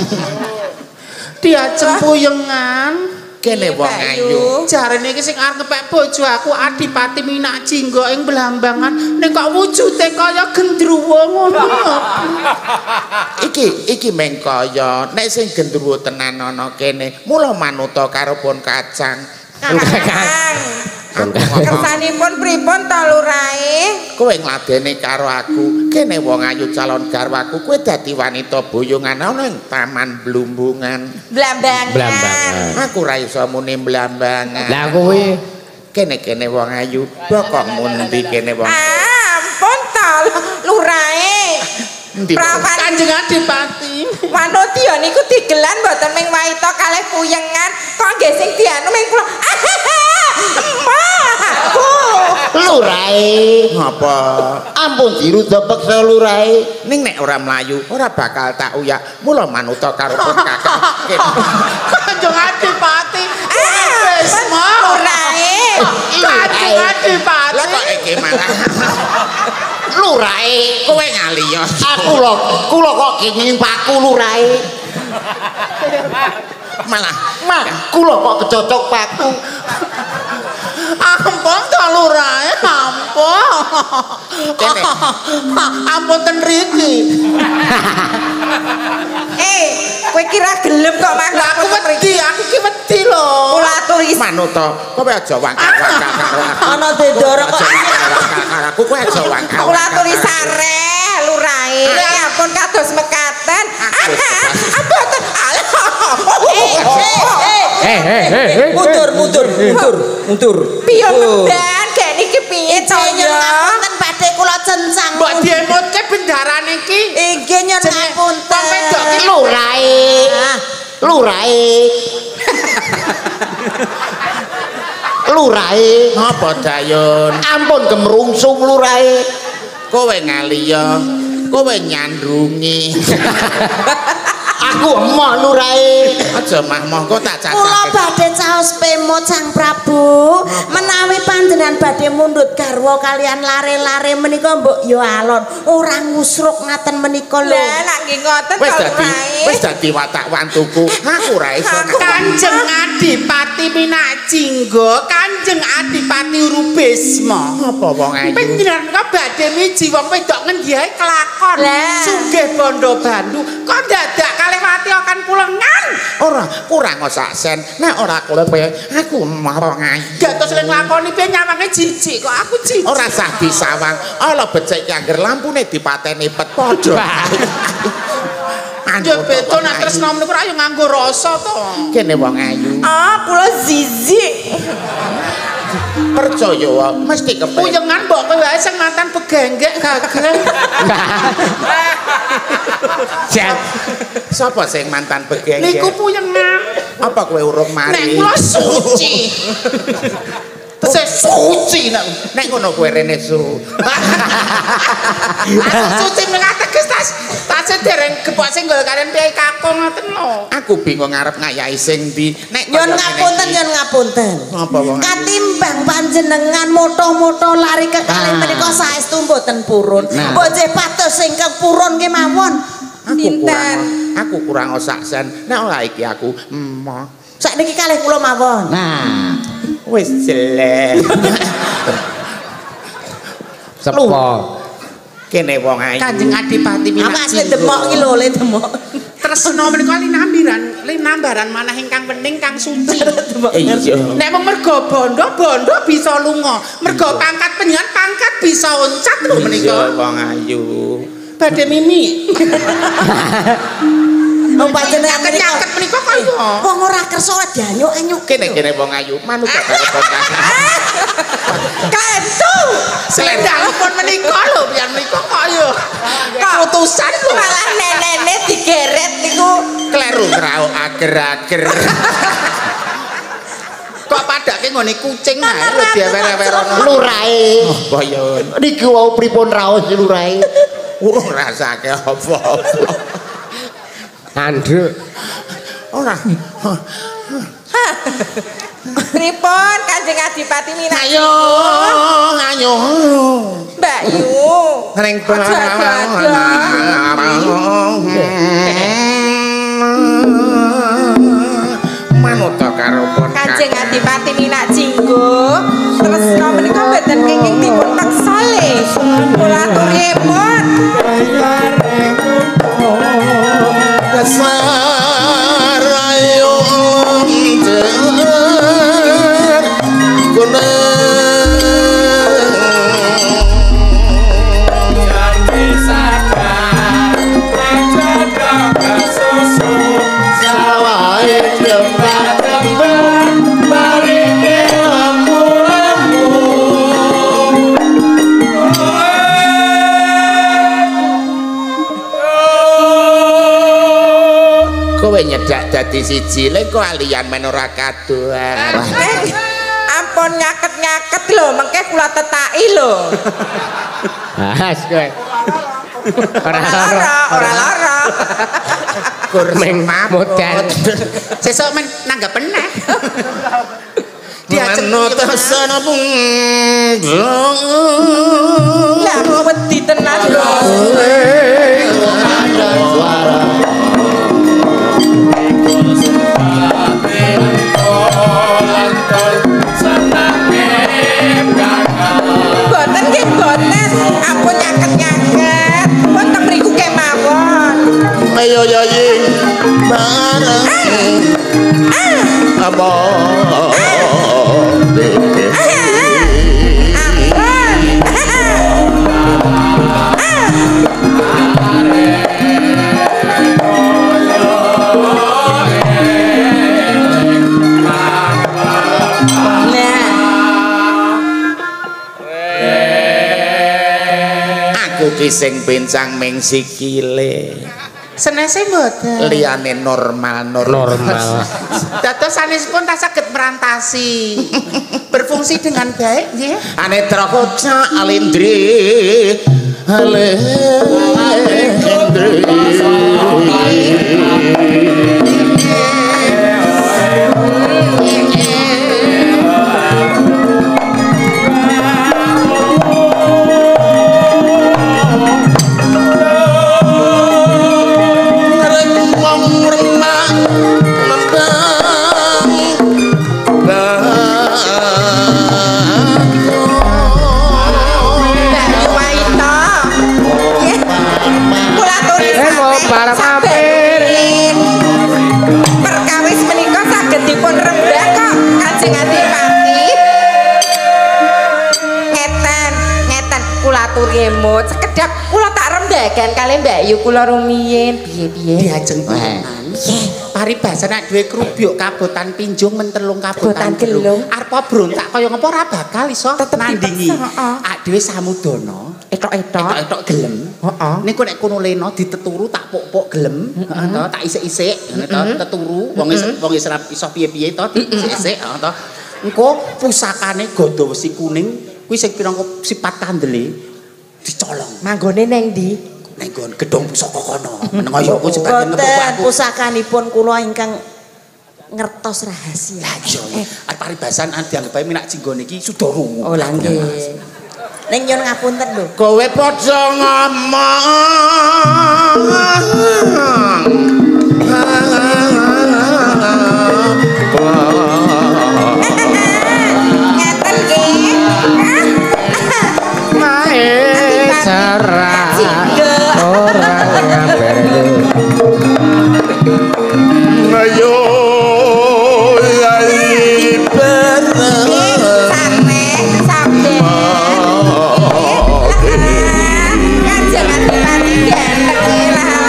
Diajeng puyengan. Kene wong ayu. Jarene iki sing arep ngepek bojo aku Adipati Minak Jingga ing Blambangan ning kok wujude kaya gendruwo ngono. Iki iki mengkaya nek sing gendruwo tenan ana kene mula manuta karo pon kacang. Kakang. Kersanipun pripun to lurahe? Kowe ngladeni karo aku. Kene wong ayu calon garwaku kowe dadi wanita boyongan ana ing taman Blumbungan. Blambangan. Blambangan Aku ra iso muni Blambangan. lah kuwi Kene-kene wong ayu, bokongmu endi kene wong. Ampun to lurahe. Endi? Prawan Kanjeng Adipati. Wanodya niku digelan mboten ming waita kalih puyengan, kok nggih sing dianu ming kula. Emakku. Lurahe. Ngapa? Ampun dirudha peksa lurahe. Ning nek ora mlayu, ora bakal tak uyak. Mula manuta karo pon kakak. Kanjeng Adipati. Wis lurahe. Kanjeng Adipati. Lah kok iki malah. Lurahe. Kowe ngaliyo. Aku lho, kula kok kenging paku lurahe. Malah Mak, kula kok kecocok paku. Ampun to lurahe, ampun. Kene. Ampun ten riki. Eh, kowe kira gelem kok Lah mangkat aku wedi, aku ki wedi lho. kula aturi manuta, kowe aja wangkal-wangkal karo aku. Ana dedoro kok. Aja wangkal-wangkal karo aku, kowe aja wangkal. kula aturi sare lurahe. Ya ampun kados mekaten. Aboten. eh eh eh Mundur, mundur, mundur, mundur. Piye ngemban gek niki piye to Nyon ya? ngapunten badhe kula cencang. Mbok diemotke bendarane iki. Inggih nyon ngapunten. Wong wedok ki Lurahe. Lurahe. Lurahe. Apa Dayun? Ampun gemrungsung lurahe. Kowe ngaliyo. Kowe nyandrungi. Aku emoh lurahe. Aja mah monggo tak Kula cacake. badhe caos pemot Sang Prabu. Menawi panjenengan panjenengan badhe mundhut garwa kalian lare-lare menika mbok ya alon ora ngusruk ngaten menika lho. Lah nek nggih ngoten wis kok dadi wis dadi watak wantuku aku ora iso Kanjeng Adipati Minakjingga Kanjeng Adipati Urubisma apa wong ayu panjenengan kok badhe miji wong wedok ngendi ae kelakon sugih bondo bandu kok dadak kalewati akan pulengan ora kurang osak sen nek ora kowe aku marang ayu gatos ling lakoni piye nyawange jijik kok aku jijik ora sah disawang ala becik angger lampune dipateni pet padha yo beto nek tresno meniku ora yo nganggo rasa to kene wong ayu ah kula zizi percaya wae mesti kepengin puyengan mbok kowe wae sing mantan begenggek gagah Jan sapa sing mantan begenggek niku puyengan apa kowe urung mari nek kula suci tesih suci nek nek ngono kowe rene su aku suci mengateges tas tas dereng gebok sing nggo karen piye kakung ngoten lho aku bingung arep ngayahi sing ndi nek Nyun ngapunten nyun ngapunten apa wong katimbang panjenengan moto-moto lari ke kalih menika saestu mboten purun mbok nggih patos ingkang purun nggih mawon aku kurang aku kurang osaksen nek ora iki aku emoh sakniki kalih kula mawon nah wis jelek Sepo kene wong ayu Kanjeng Adipati Minakjingga demok iki lho le demok tresna menika linambiran linambaran manah ingkang wening kang suci iya nek mung mergo bondo bondo bisa lunga mergo pangkat panjenengan pangkat bisa oncat lho menika wong ayu badhe mimi wong panjenengan nyaket menika kaya wong ora kersa dianyuk-anyuk kene kene wong ayu manut karo podcast kentu selendangipun menika lho pian menika kaya putusan lho malah nenene digeret niku kleru ngrau ager-ager kok padake ngene kucing ae lho diawer-awerono lurahe kaya niki wau pripun raos lurahe urung rasake apa-apa andruk ora pripun Kanjeng Adipati Minakjingga ayo ayo Mbak Yu ning manut karo pun Kanjeng Adipati Minakjingga tresna menika mboten kenging dipun peksa le kula aturipun kasar ayo ter guna janji sadar menjaga susu sawahe jembah jembah barike lampu-lampu kowe nyedak dadi siji lek kok alian men ora kadoan ampun nyaket-nyaket lho mengke kula tetaki lho has kowe ora lara ora lara kurmeng modal sesuk men nanggap peneh manut sanapun lah wedi tenan lho boten nggih boten ampun nyaket-nyaket pun teng mriku kemawon ayo yayi bareng apa iki sing pincang ming sikile senese mboten liyane normal normal dados sanesipun tak saged merantasi berfungsi dengan baik nggih anetra koca alindri alindri ngemut sekedap kula tak rembagan kali Mbak Yu kula rumiyin piye-piye diajeng panganan paribasan nek duwe krupuk kabotan pinjung mentelung kabotan gelung arep brontak kaya ngapa ora bakal iso nandingi ak dhewe samudana etok-etok etok gelem heeh niku nek kono lena diteturu tak pok-pok gelem heeh to tak isik-isik ngene to teturu wong wong iso piye-piye to isik-isik heeh to engko pusakane gada wesi kuning kuwi sing pirang sifat kandele dicolong manggone neng ndi ning gedung pusaka kono meneng ayo ku sebagian ngebuku pusakanipun kula ingkang ngertos rahasia lah iya paribasan dianggep ae minak jinggo niki sudah rungu oh lha nggih ning nyun ngapunten lho kowe padha ngomong ngeten nggih Mae cerah orang ngaber ayo lali sampe sampe kan jangan dipati ganteng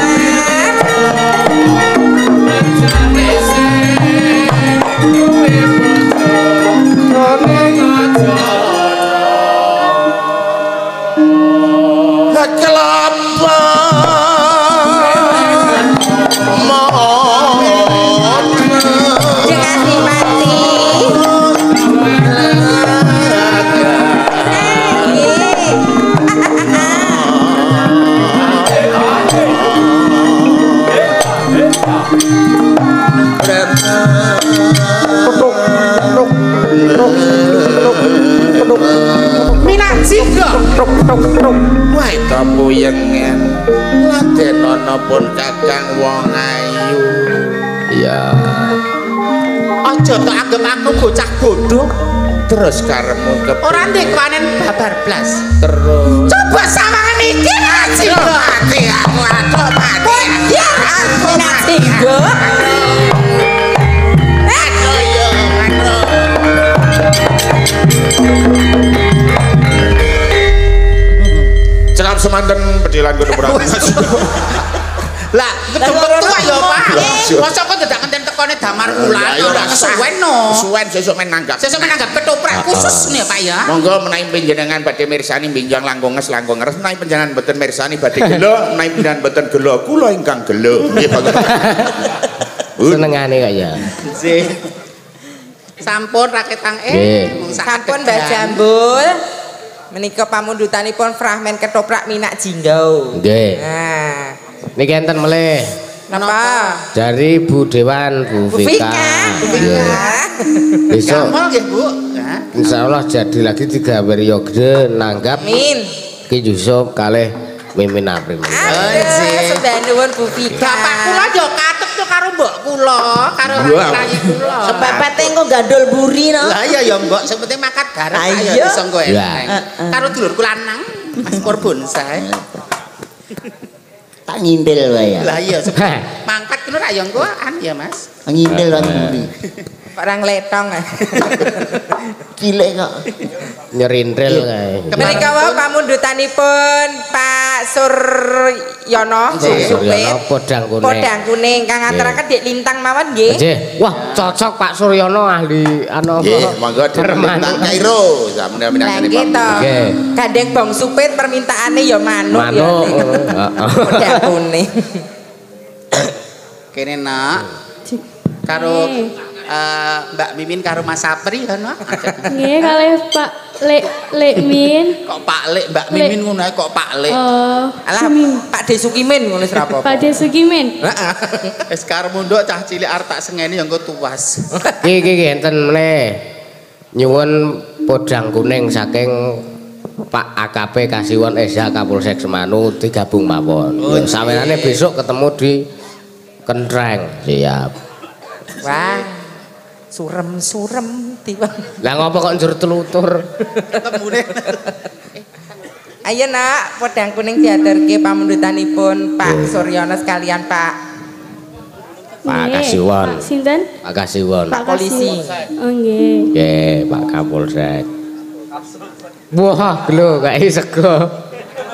lah kelapa jangan dimati minak jinggo wah kamu yengen laden ana pun kakang wong ayu ya aja tak anggap aku bocah bodoh terus karemu ke ora ndek panen babar blas terus coba sawangan iki jinggo mati aku aduh mati ya minat jinggo aduh yo aduh Celam semanten pedilan kudu berapa lah gedung tua ya Pak mosok kok dadak ngenten tekone damar wulan ora suwen no suwen sesuk men nanggap sesuk menanggap ketoprak khusus nih Pak ya monggo menawi panjenengan badhe mirsani binjang langkung nges langkung ngeres menawi panjenengan mboten mirsani badhe gelo menawi panjenengan mboten gelo kula ingkang gelo nggih Pak senengane kaya nggih sampun raketang eh sampun Mbak Jambul menika pamundutanipun fragmen ketoprak minak jinggo nggih nah niki enten melih napa dari Bu Dewan Bu Vika besok gampang nggih Bu insyaallah jadi lagi tiga periode gede nanggap min Ki Yusuf kalih Mimin Aprim aduh sembah nuwun Bu Vika bapak kula yo katut yo karo mbok kula karo rayi kula sebabate engko gandul buri no lah iya ya mbok sing penting makat bareng ayo iso engko karo dulurku lanang Mas Pur Bonsai tak ngindel wae ya lah iya mangkat kulo ra yo engko an ya Mas ngindel wae buri orang letong cilik kok nyerintril kae menika wae pamundutanipun Pak Suryono Suryono podang kuning podang kuning kang ngaturaken Dik Lintang mawon nggih nggih wah cocok Pak Suryono ahli anu nggih monggo Lintang Kairo sampeyan minangkani nggih gandeng Bong Supit permintaane ya manuk ya heeh podang kuning kene nak karo uh, Mbak Mimin karo Mas Sapri kan nggih kalih Pak Lek Lek Min kok Pak Lek Mbak Mimin ngono ae kok Pak Lek oh alah Pak Desukimin ngono wis ra apa-apa Pak Desukimin heeh wis karo munduk cah cilik arep tak sengeni ya engko tuwas iki iki enten meneh nyuwun podang kuning saking Pak A K P Kasiwon Eza Kapolsek Semanu digabung mawon sawenane besok ketemu di Kentreng siap wah surem-surem tiba lah ngopo kok njur telutur temune ayo nak podang kuning diaturke pamundutanipun Pak Suryono sekalian Pak Pak Kasiwon Pak sinten Pak Kasiwon Pak polisi oh nggih nggih Pak Kapolsek wah lho kae sego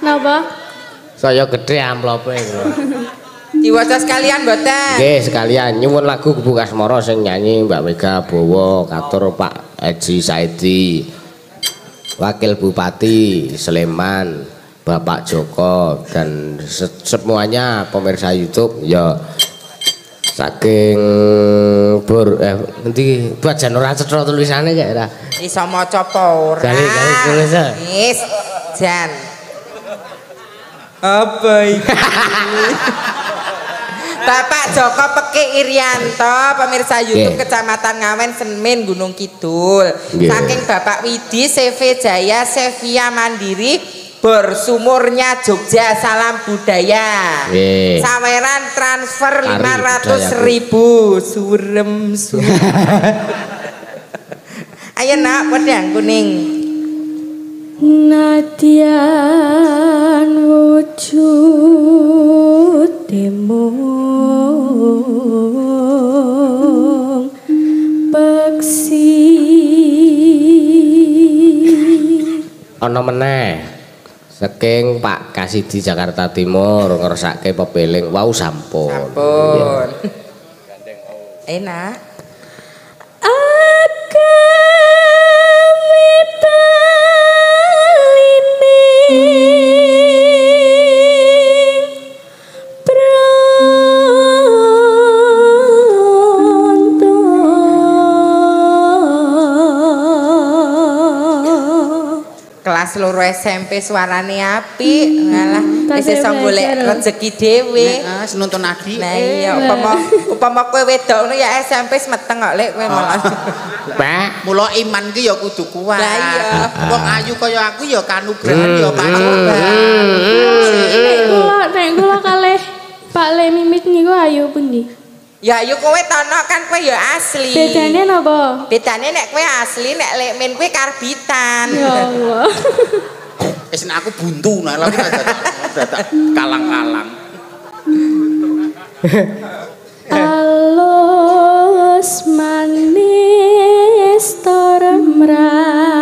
Napa? Saya gede amplope lho. Diwaca sekalian mboten? Nggih, sekalian nyuwun lagu Kubu Kasmara sing nyanyi Mbak Mega Bowo, katur Pak Haji Saidi, Wakil Bupati Sleman, Bapak Joko dan semuanya pemirsa YouTube ya saking bur eh nanti buat jan ora cetha tulisane kek ora. Iso maca apa ora? Kali kali tulis. Wis, Jan. Apa iki? Bapak Joko Peki Irianto, pemirsa YouTube Kecamatan Ngawen Semen Gunung Kidul. Saking Bapak Widi C V Jaya Sevia Mandiri Bor Sumurnya Jogja, salam budaya. Saweran transfer lima ratus ribu. Surem surem. Ayo nak pedang kuning. Nadian wujud demong peksi. Ana meneh saking Pak Kasidi Jakarta Timur ngersake pebeling wau sampun. Sampun. Enak. Kelas loro S M P suarane apik, ngalah wis iso golek rezeki dhewe. Heeh, nuntun adik. Lah iya, upama upama kowe wedok ngono ya S M P metenk kok lek kowe malah. Pak, mula iman ki ya kudu kuat. Lah iya. Wong ayu kaya aku ya kanugrahan ya pacoban. Nek kula nek kula kalih Pak Le Mimit niku ayu pundi? Ya ayo kowe tono kan kowe ya asli. Bedane napa? Bedane nek kowe asli nek lek men kowe karbitan. Ya Allah. Wis nek aku buntu nah lha dadak kalang-kalang. Alus manis toremra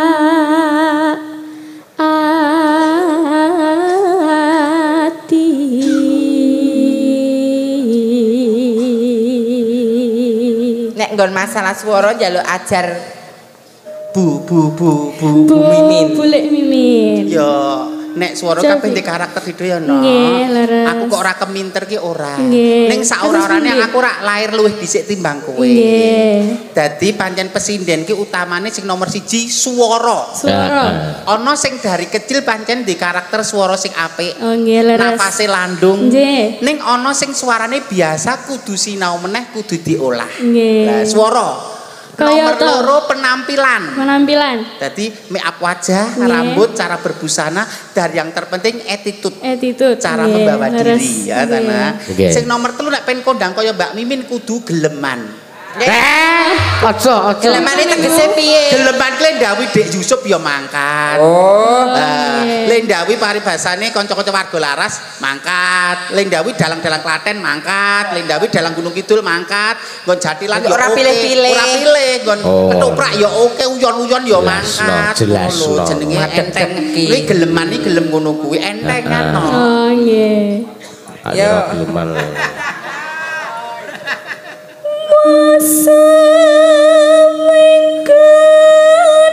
nggon masalah swara njaluk ajar Bu bu bu bu Bu Mimin. Bulek Mimin. Ya nek swara kabeh ndek karakter itu ya no. Aku kok ora keminter ki ora. Ning sak ora-orane aku ora lahir luwih dhisik timbang kowe. Nggih. Dadi pancen pesinden ki utamane sing nomor siji swara. Swara. Ana sing dari kecil pancen di karakter swara sing apik. Oh nggih leres. Napase landung. Nggih. Ning ana sing suarane biasa kudu sinau meneh kudu diolah. Nggih. Lah swara. Nomor loro penampilan. Penampilan. Jadi make up wajah, Nggih. rambut, cara berbusana, dan yang terpenting attitude. Attitude. Cara Nggih, membawa leres. diri ya tanah. Nggih. Sing nomor telu nek pengen kondang kaya Mbak Mimin kudu geleman. Eh, aja aja. Gelemane tegese piye? Geleman ki ndawi Dik Yusuf ya mangkat. Oh. Nah, lendawi paribasane kanca-kanca warga laras mangkat. Lendawi dalang-dalang Klaten mangkat. Lendawi dalang Gunung Kidul mangkat. Nggon Jatilan ya Ora oke. pilih-pilih. Ora pilih. Nggon Oh. ketoprak ya oke, uyon-uyon ya mangkat. jelas Ngono, no. jenenge Madep enteng. teki. Kuwi geleman iki gelem ngono kuwi enteng kan no. Oh nggih. Ayo geleman. Masa minggun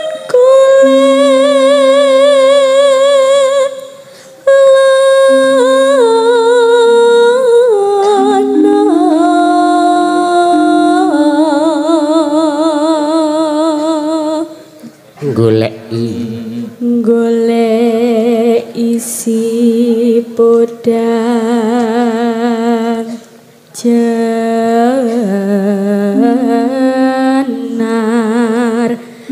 kula Golek golek isi podang jenar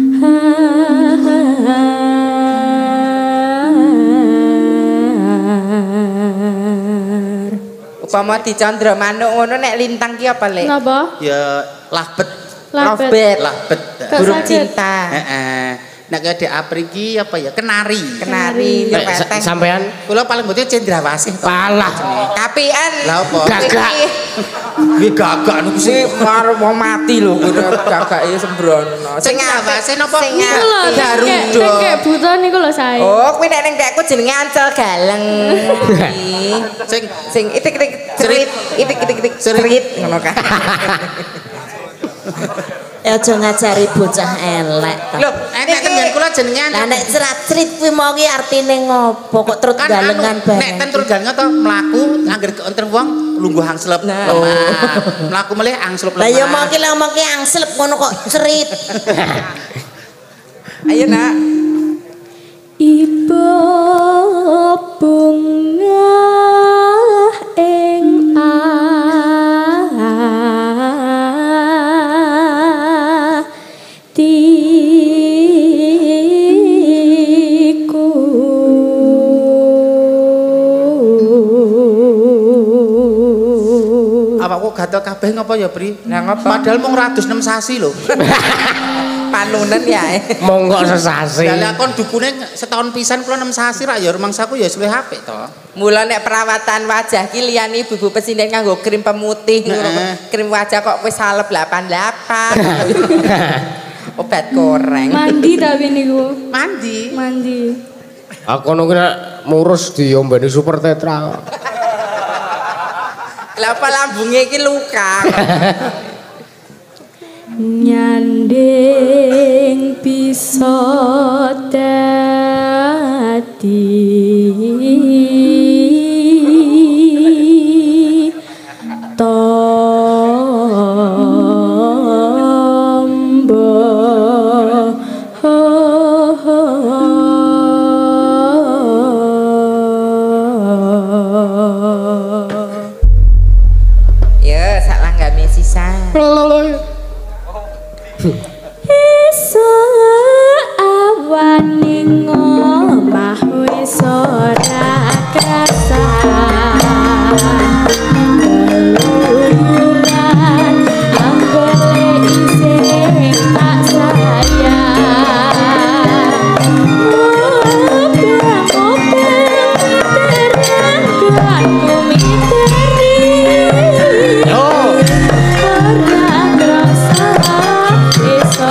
Upama dicandra manuk ngono nek lintang ki apa lek? napa Ya lahbet. Labet. Lovebird. Lahbet. Kok Burung saged? cinta. Heeh. nek Dek Apri iki apa ya? Kenari. Kenari. Sampean kula paling mboten Cendrawasih. Palah. Kapian. Lah apa? Gagak. Nggih gagak niku sing karo wong mati lho gagake sembrono. Sing Cendrawasih napa? Sing Garuda. Kayak buta niku lho sae. Oh, kuwi nek ning dekku jenenge Ancel Galeng. Sing sing itik-itik cerit, itik-itik cerit ngono kan. Ya aja ngajari bocah elek. Lho, nek temben kula jenenge lah nek cerat-cerit kuwi mau ki artine ngopo kok terus galengan bareng. Nek ten terus galengan to mlaku angger keenter wong lungguh angslep lemah. Mlaku melih angslep lemah. Lah ya mau ki lek ngomong ki angslep ngono kok cerit. Ayo nak. Ibu bunga ing atiku apa kok gatel kabeh ngapa ya Pri? Nah ngapa? Padahal mung ratus enam sasi lho. Panunen ya. Monggo sesasi. Lah kon dukune setahun pisan kula enam sasi rak ya rumangsaku ya luwih apik to. Mula nek perawatan wajah ki liyane ibu-ibu pesinden nganggo krim pemutih krim wajah kok wis salep delapan delapan. Obat koreng. Mandi tapi niku. Mandi. Mandi. Aku nunggu murus diombani super tetra. Lah apa lambunge iki luka. Nyanding bisa dadi tombo ya sak langgame sisan. Iso awaning omah wis ora krasa keluyuran ambele isih tak sayang mobil-mobil terang-terangku miteri ora krasa iso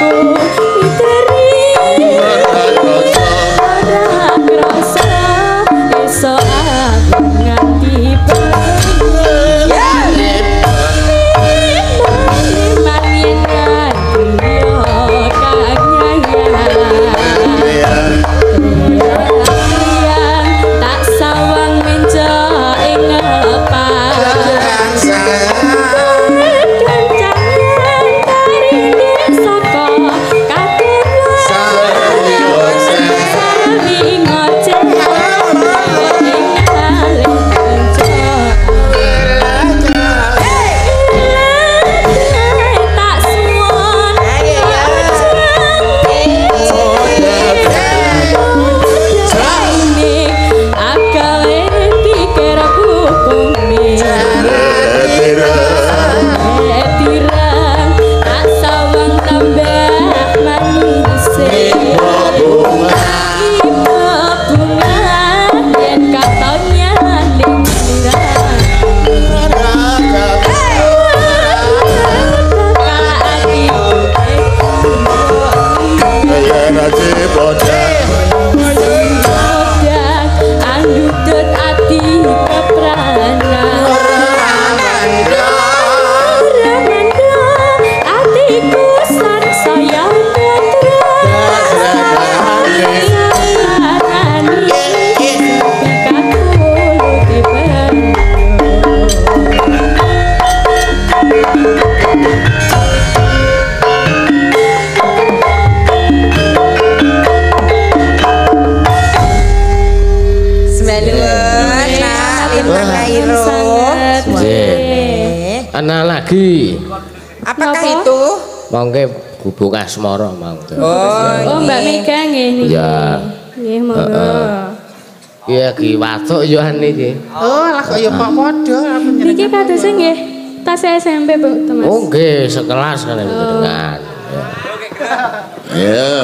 Ana lagi. Apakah itu? Mongke gubuk asmara mangke. Oh, Mbak Mega nggih niki. Iya. Nggih, monggo. Iya ki watuk yo niki. Oh, lah kok ya kok padha Niki kadose nggih tas S M P, Bu, Mas. Oh, nggih, sekelas kan dengan. Ya.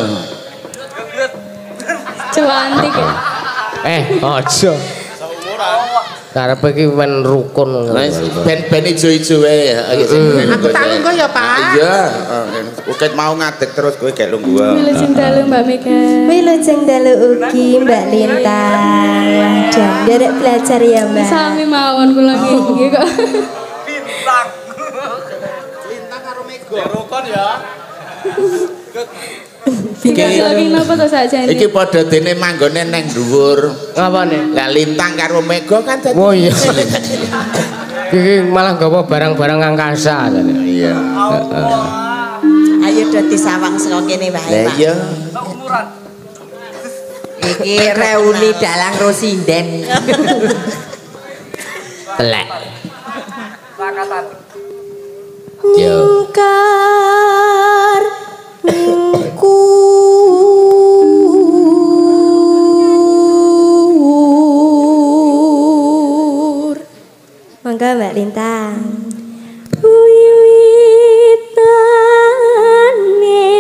Cantik ya. Eh, aja. Karepe iki men rukun. Ben-ben ijo-ijo wae. Aku tak lungguh ya, Pak. Iya, uket mau ngadeg terus kowe gek lungguh. Wilujeng dalu Mbak Mega. Wilujeng dalu ugi Mbak Lintang. Waduh, derek belajar ya, Mbak. Sami mawon kula nggih kok. Lintang. Lintang karo Mega. Rukun ya. Iki lagi napa to sakjane? Iki padha dene manggone neng dhuwur. Ngapane? Lah Lintang karo Mega kan dadi. Oh iya. Iki malah gawa barang-barang angkasa jane. Iya. Ayo do disawang saka kene wae, Pak. Lah iya. Umuran. Iki reuni dalang Rosinden. Telek. Pakatan. Nyingkar nyingkur. Mangga Mbak Lintang. Wiwitane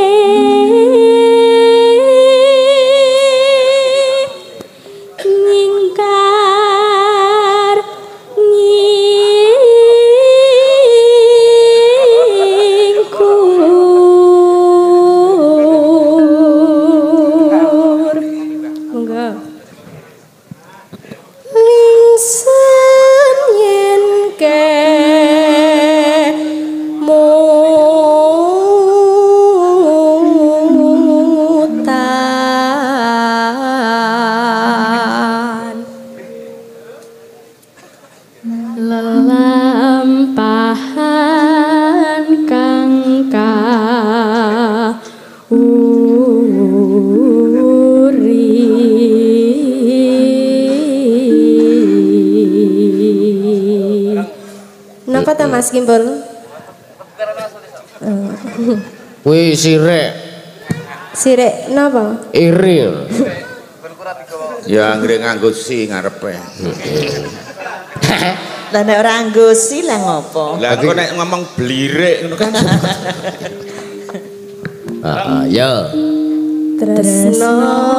nyingkar nyingkur. Monggo. Lingsan yen ke mutan lelampahan kang kauri. Napa ta Mas Gimbal? Kuwi sirek. Sirek napa? Iri. Ya anggere nganggo si ngarepe. Lah nek ora nggo si lah ngopo? Lah kok nek ngomong blirik ngono kan. Heeh, ya. Tresno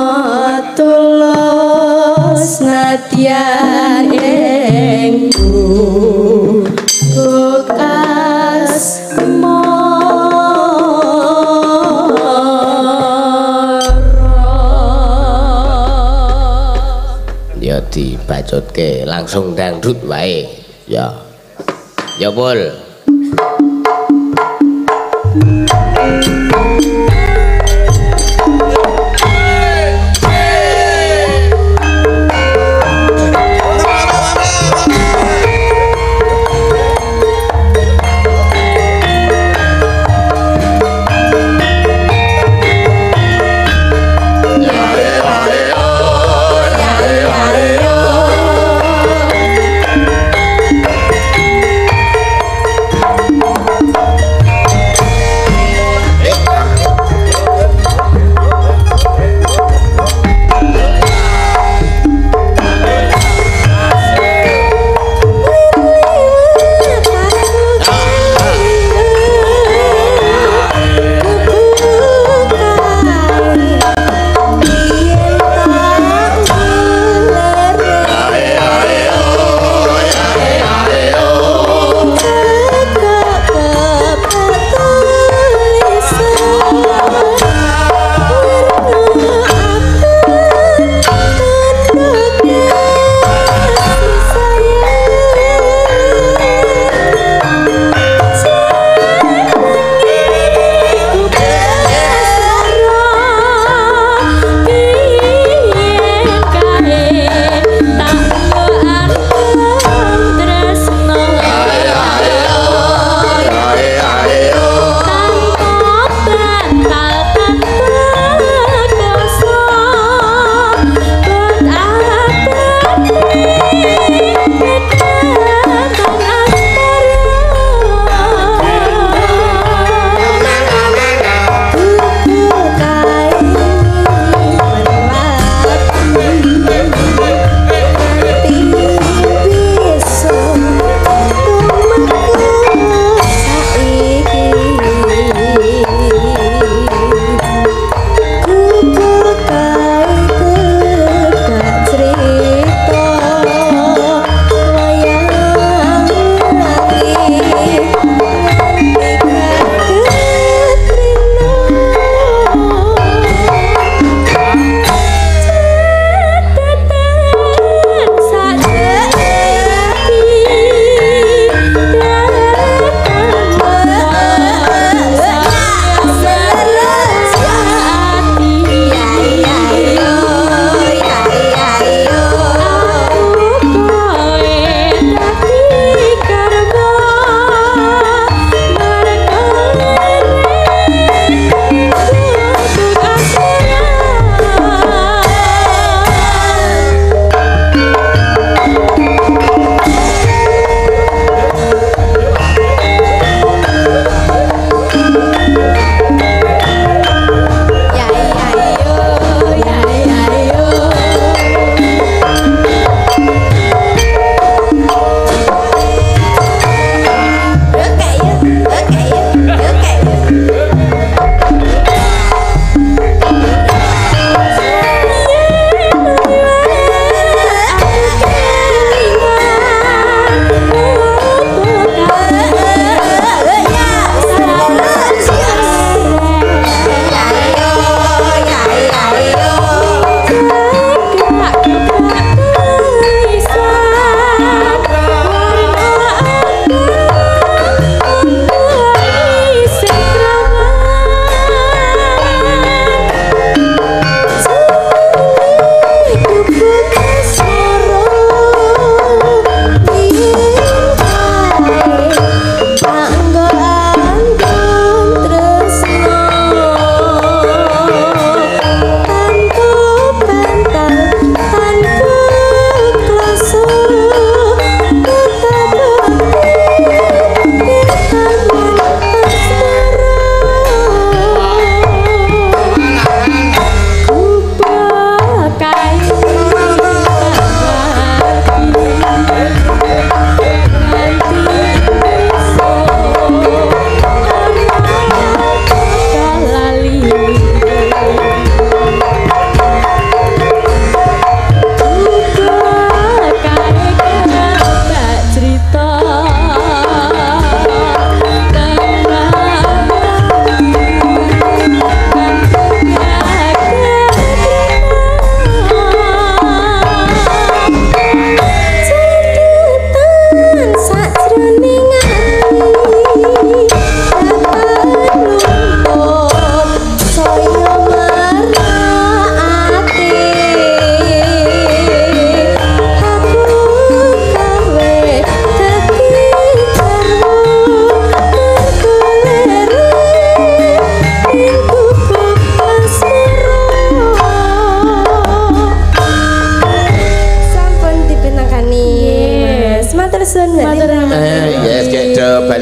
tulus nadyan engku bekas mono dibacutke langsung dangdut wae ya ya Pul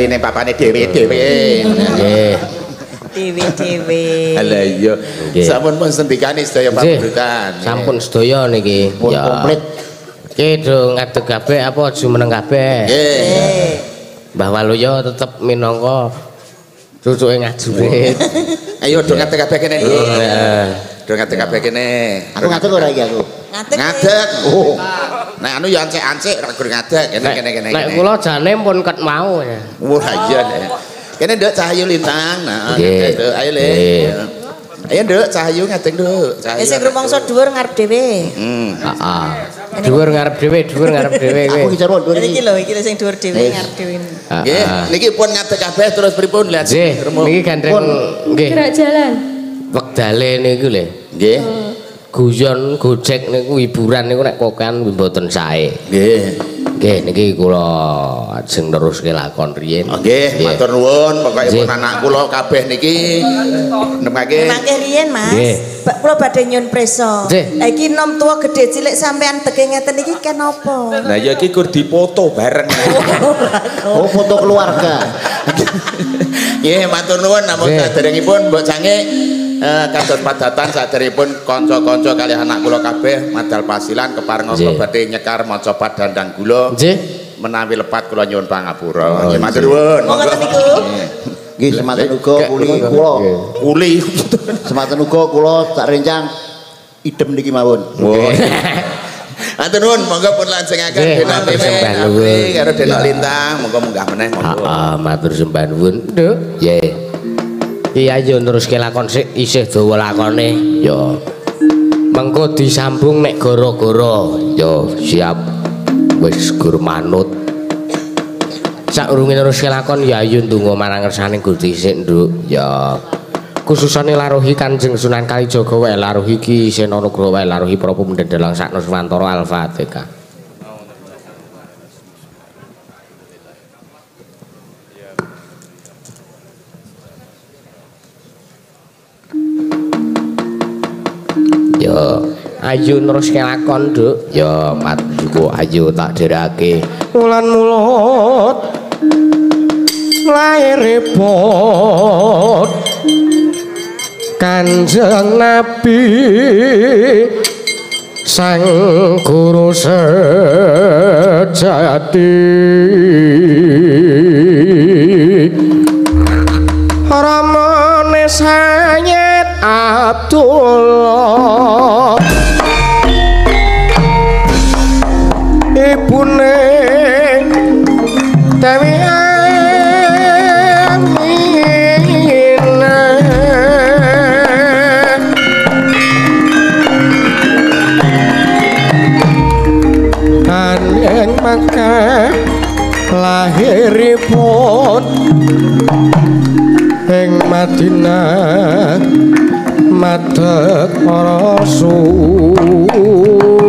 ning papane dhewe-dhewe. Nggih. Dewe-dewe. Lah iya. Sampun pun sendikane sedaya paburutan. Sampun sedaya niki. Pun komplit. Ki do ngadeg kabeh apa jumeneng kabeh. Nggih. Mbah Waluyo tetep minangka cucuke ngajurit. Ayo do ngadeg kabeh kene iki. Heeh. Do ngadeg kabeh kene. Aku ngadeg ora iki aku. Ngadeg. Ngadeg. Oh. Nek anu ya ancik-ancik ra gur ngadeg kene kene kene. Nek kula jane pun ket mau ya. Wah iya nek. Kene nduk Cahayu Lintang. Nah, nggih. ayo Le. Ayo nduk Cahayu ngadeg nduk. Cahayu. Wis rumangsa dhuwur ngarep dhewe. Hmm. Heeh. Dhuwur ngarep dhewe, dhuwur ngarep dhewe kowe. Aku iki jarwo dhuwur iki lho, iki lho sing dhuwur dhewe ngarep dhewe. Nggih, niki pun ngadeg kabeh terus pripun lihat. Nggih, niki gandeng nggih. Gerak jalan. Wektale niku lho. Nggih. Guyon gojek niku hiburan niku nek kokan mboten sae. Nggih. Nggih niki kula ajeng neruske lakon riyin. Nggih, matur nuwun pokoke pun anak kula kabeh niki nemake. Nemake riyen, Mas. Nggih. Kula badhe nyun prisa. Nggih. Lah iki nom tuwa gedhe cilik sampean tege ngeten iki kenapa? Lah ya iki kur dipoto bareng. Oh, foto keluarga. Nggih, matur nuwun namung saderengipun Mbok Cangik eh kados padatan saderengipun kanca-kanca kali anak kula kabeh madal pasilan keparenga kula badhe nyekar maca padandang gula. Nggih. Menawi lepat kula nyuwun pangapura. Nggih, matur nuwun. Monggo niku. Nggih, semanten uga kuli kula. Kuli. Semanten uga kula sak rencang idem niki mawon. Matur nuwun, monggo pun lajengaken Denok Mimi karo Denok Lintang, monggo munggah meneh monggo. Heeh, matur sembah nuwun. Nduk. Nggih. Ki ayo neruske lakon sik isih dawa lakone. Ya. Mengko disambung nek gara-gara. Ya, siap. Wis gur manut. Saurunge neruske lakon ya ayo ndonga marang ngersane Gusti sik, Nduk. Ya. Khususane laruhi Kanjeng Sunan Kalijaga wae laruhi Ki Senonugraha wae laruhi Prabu Mendedelang Sakno Swantara Al-Fatihah. Yo, ayo neruske lakon, Nduk. Yo, mat suku ayo tak derake. Wulan mulut lair repot Kanjeng Nabi Sang Guru sejati Ramane Sayyid Abdullah Ibune Dewi Ing Makkah lahiripun ing Madinah madhep Rasul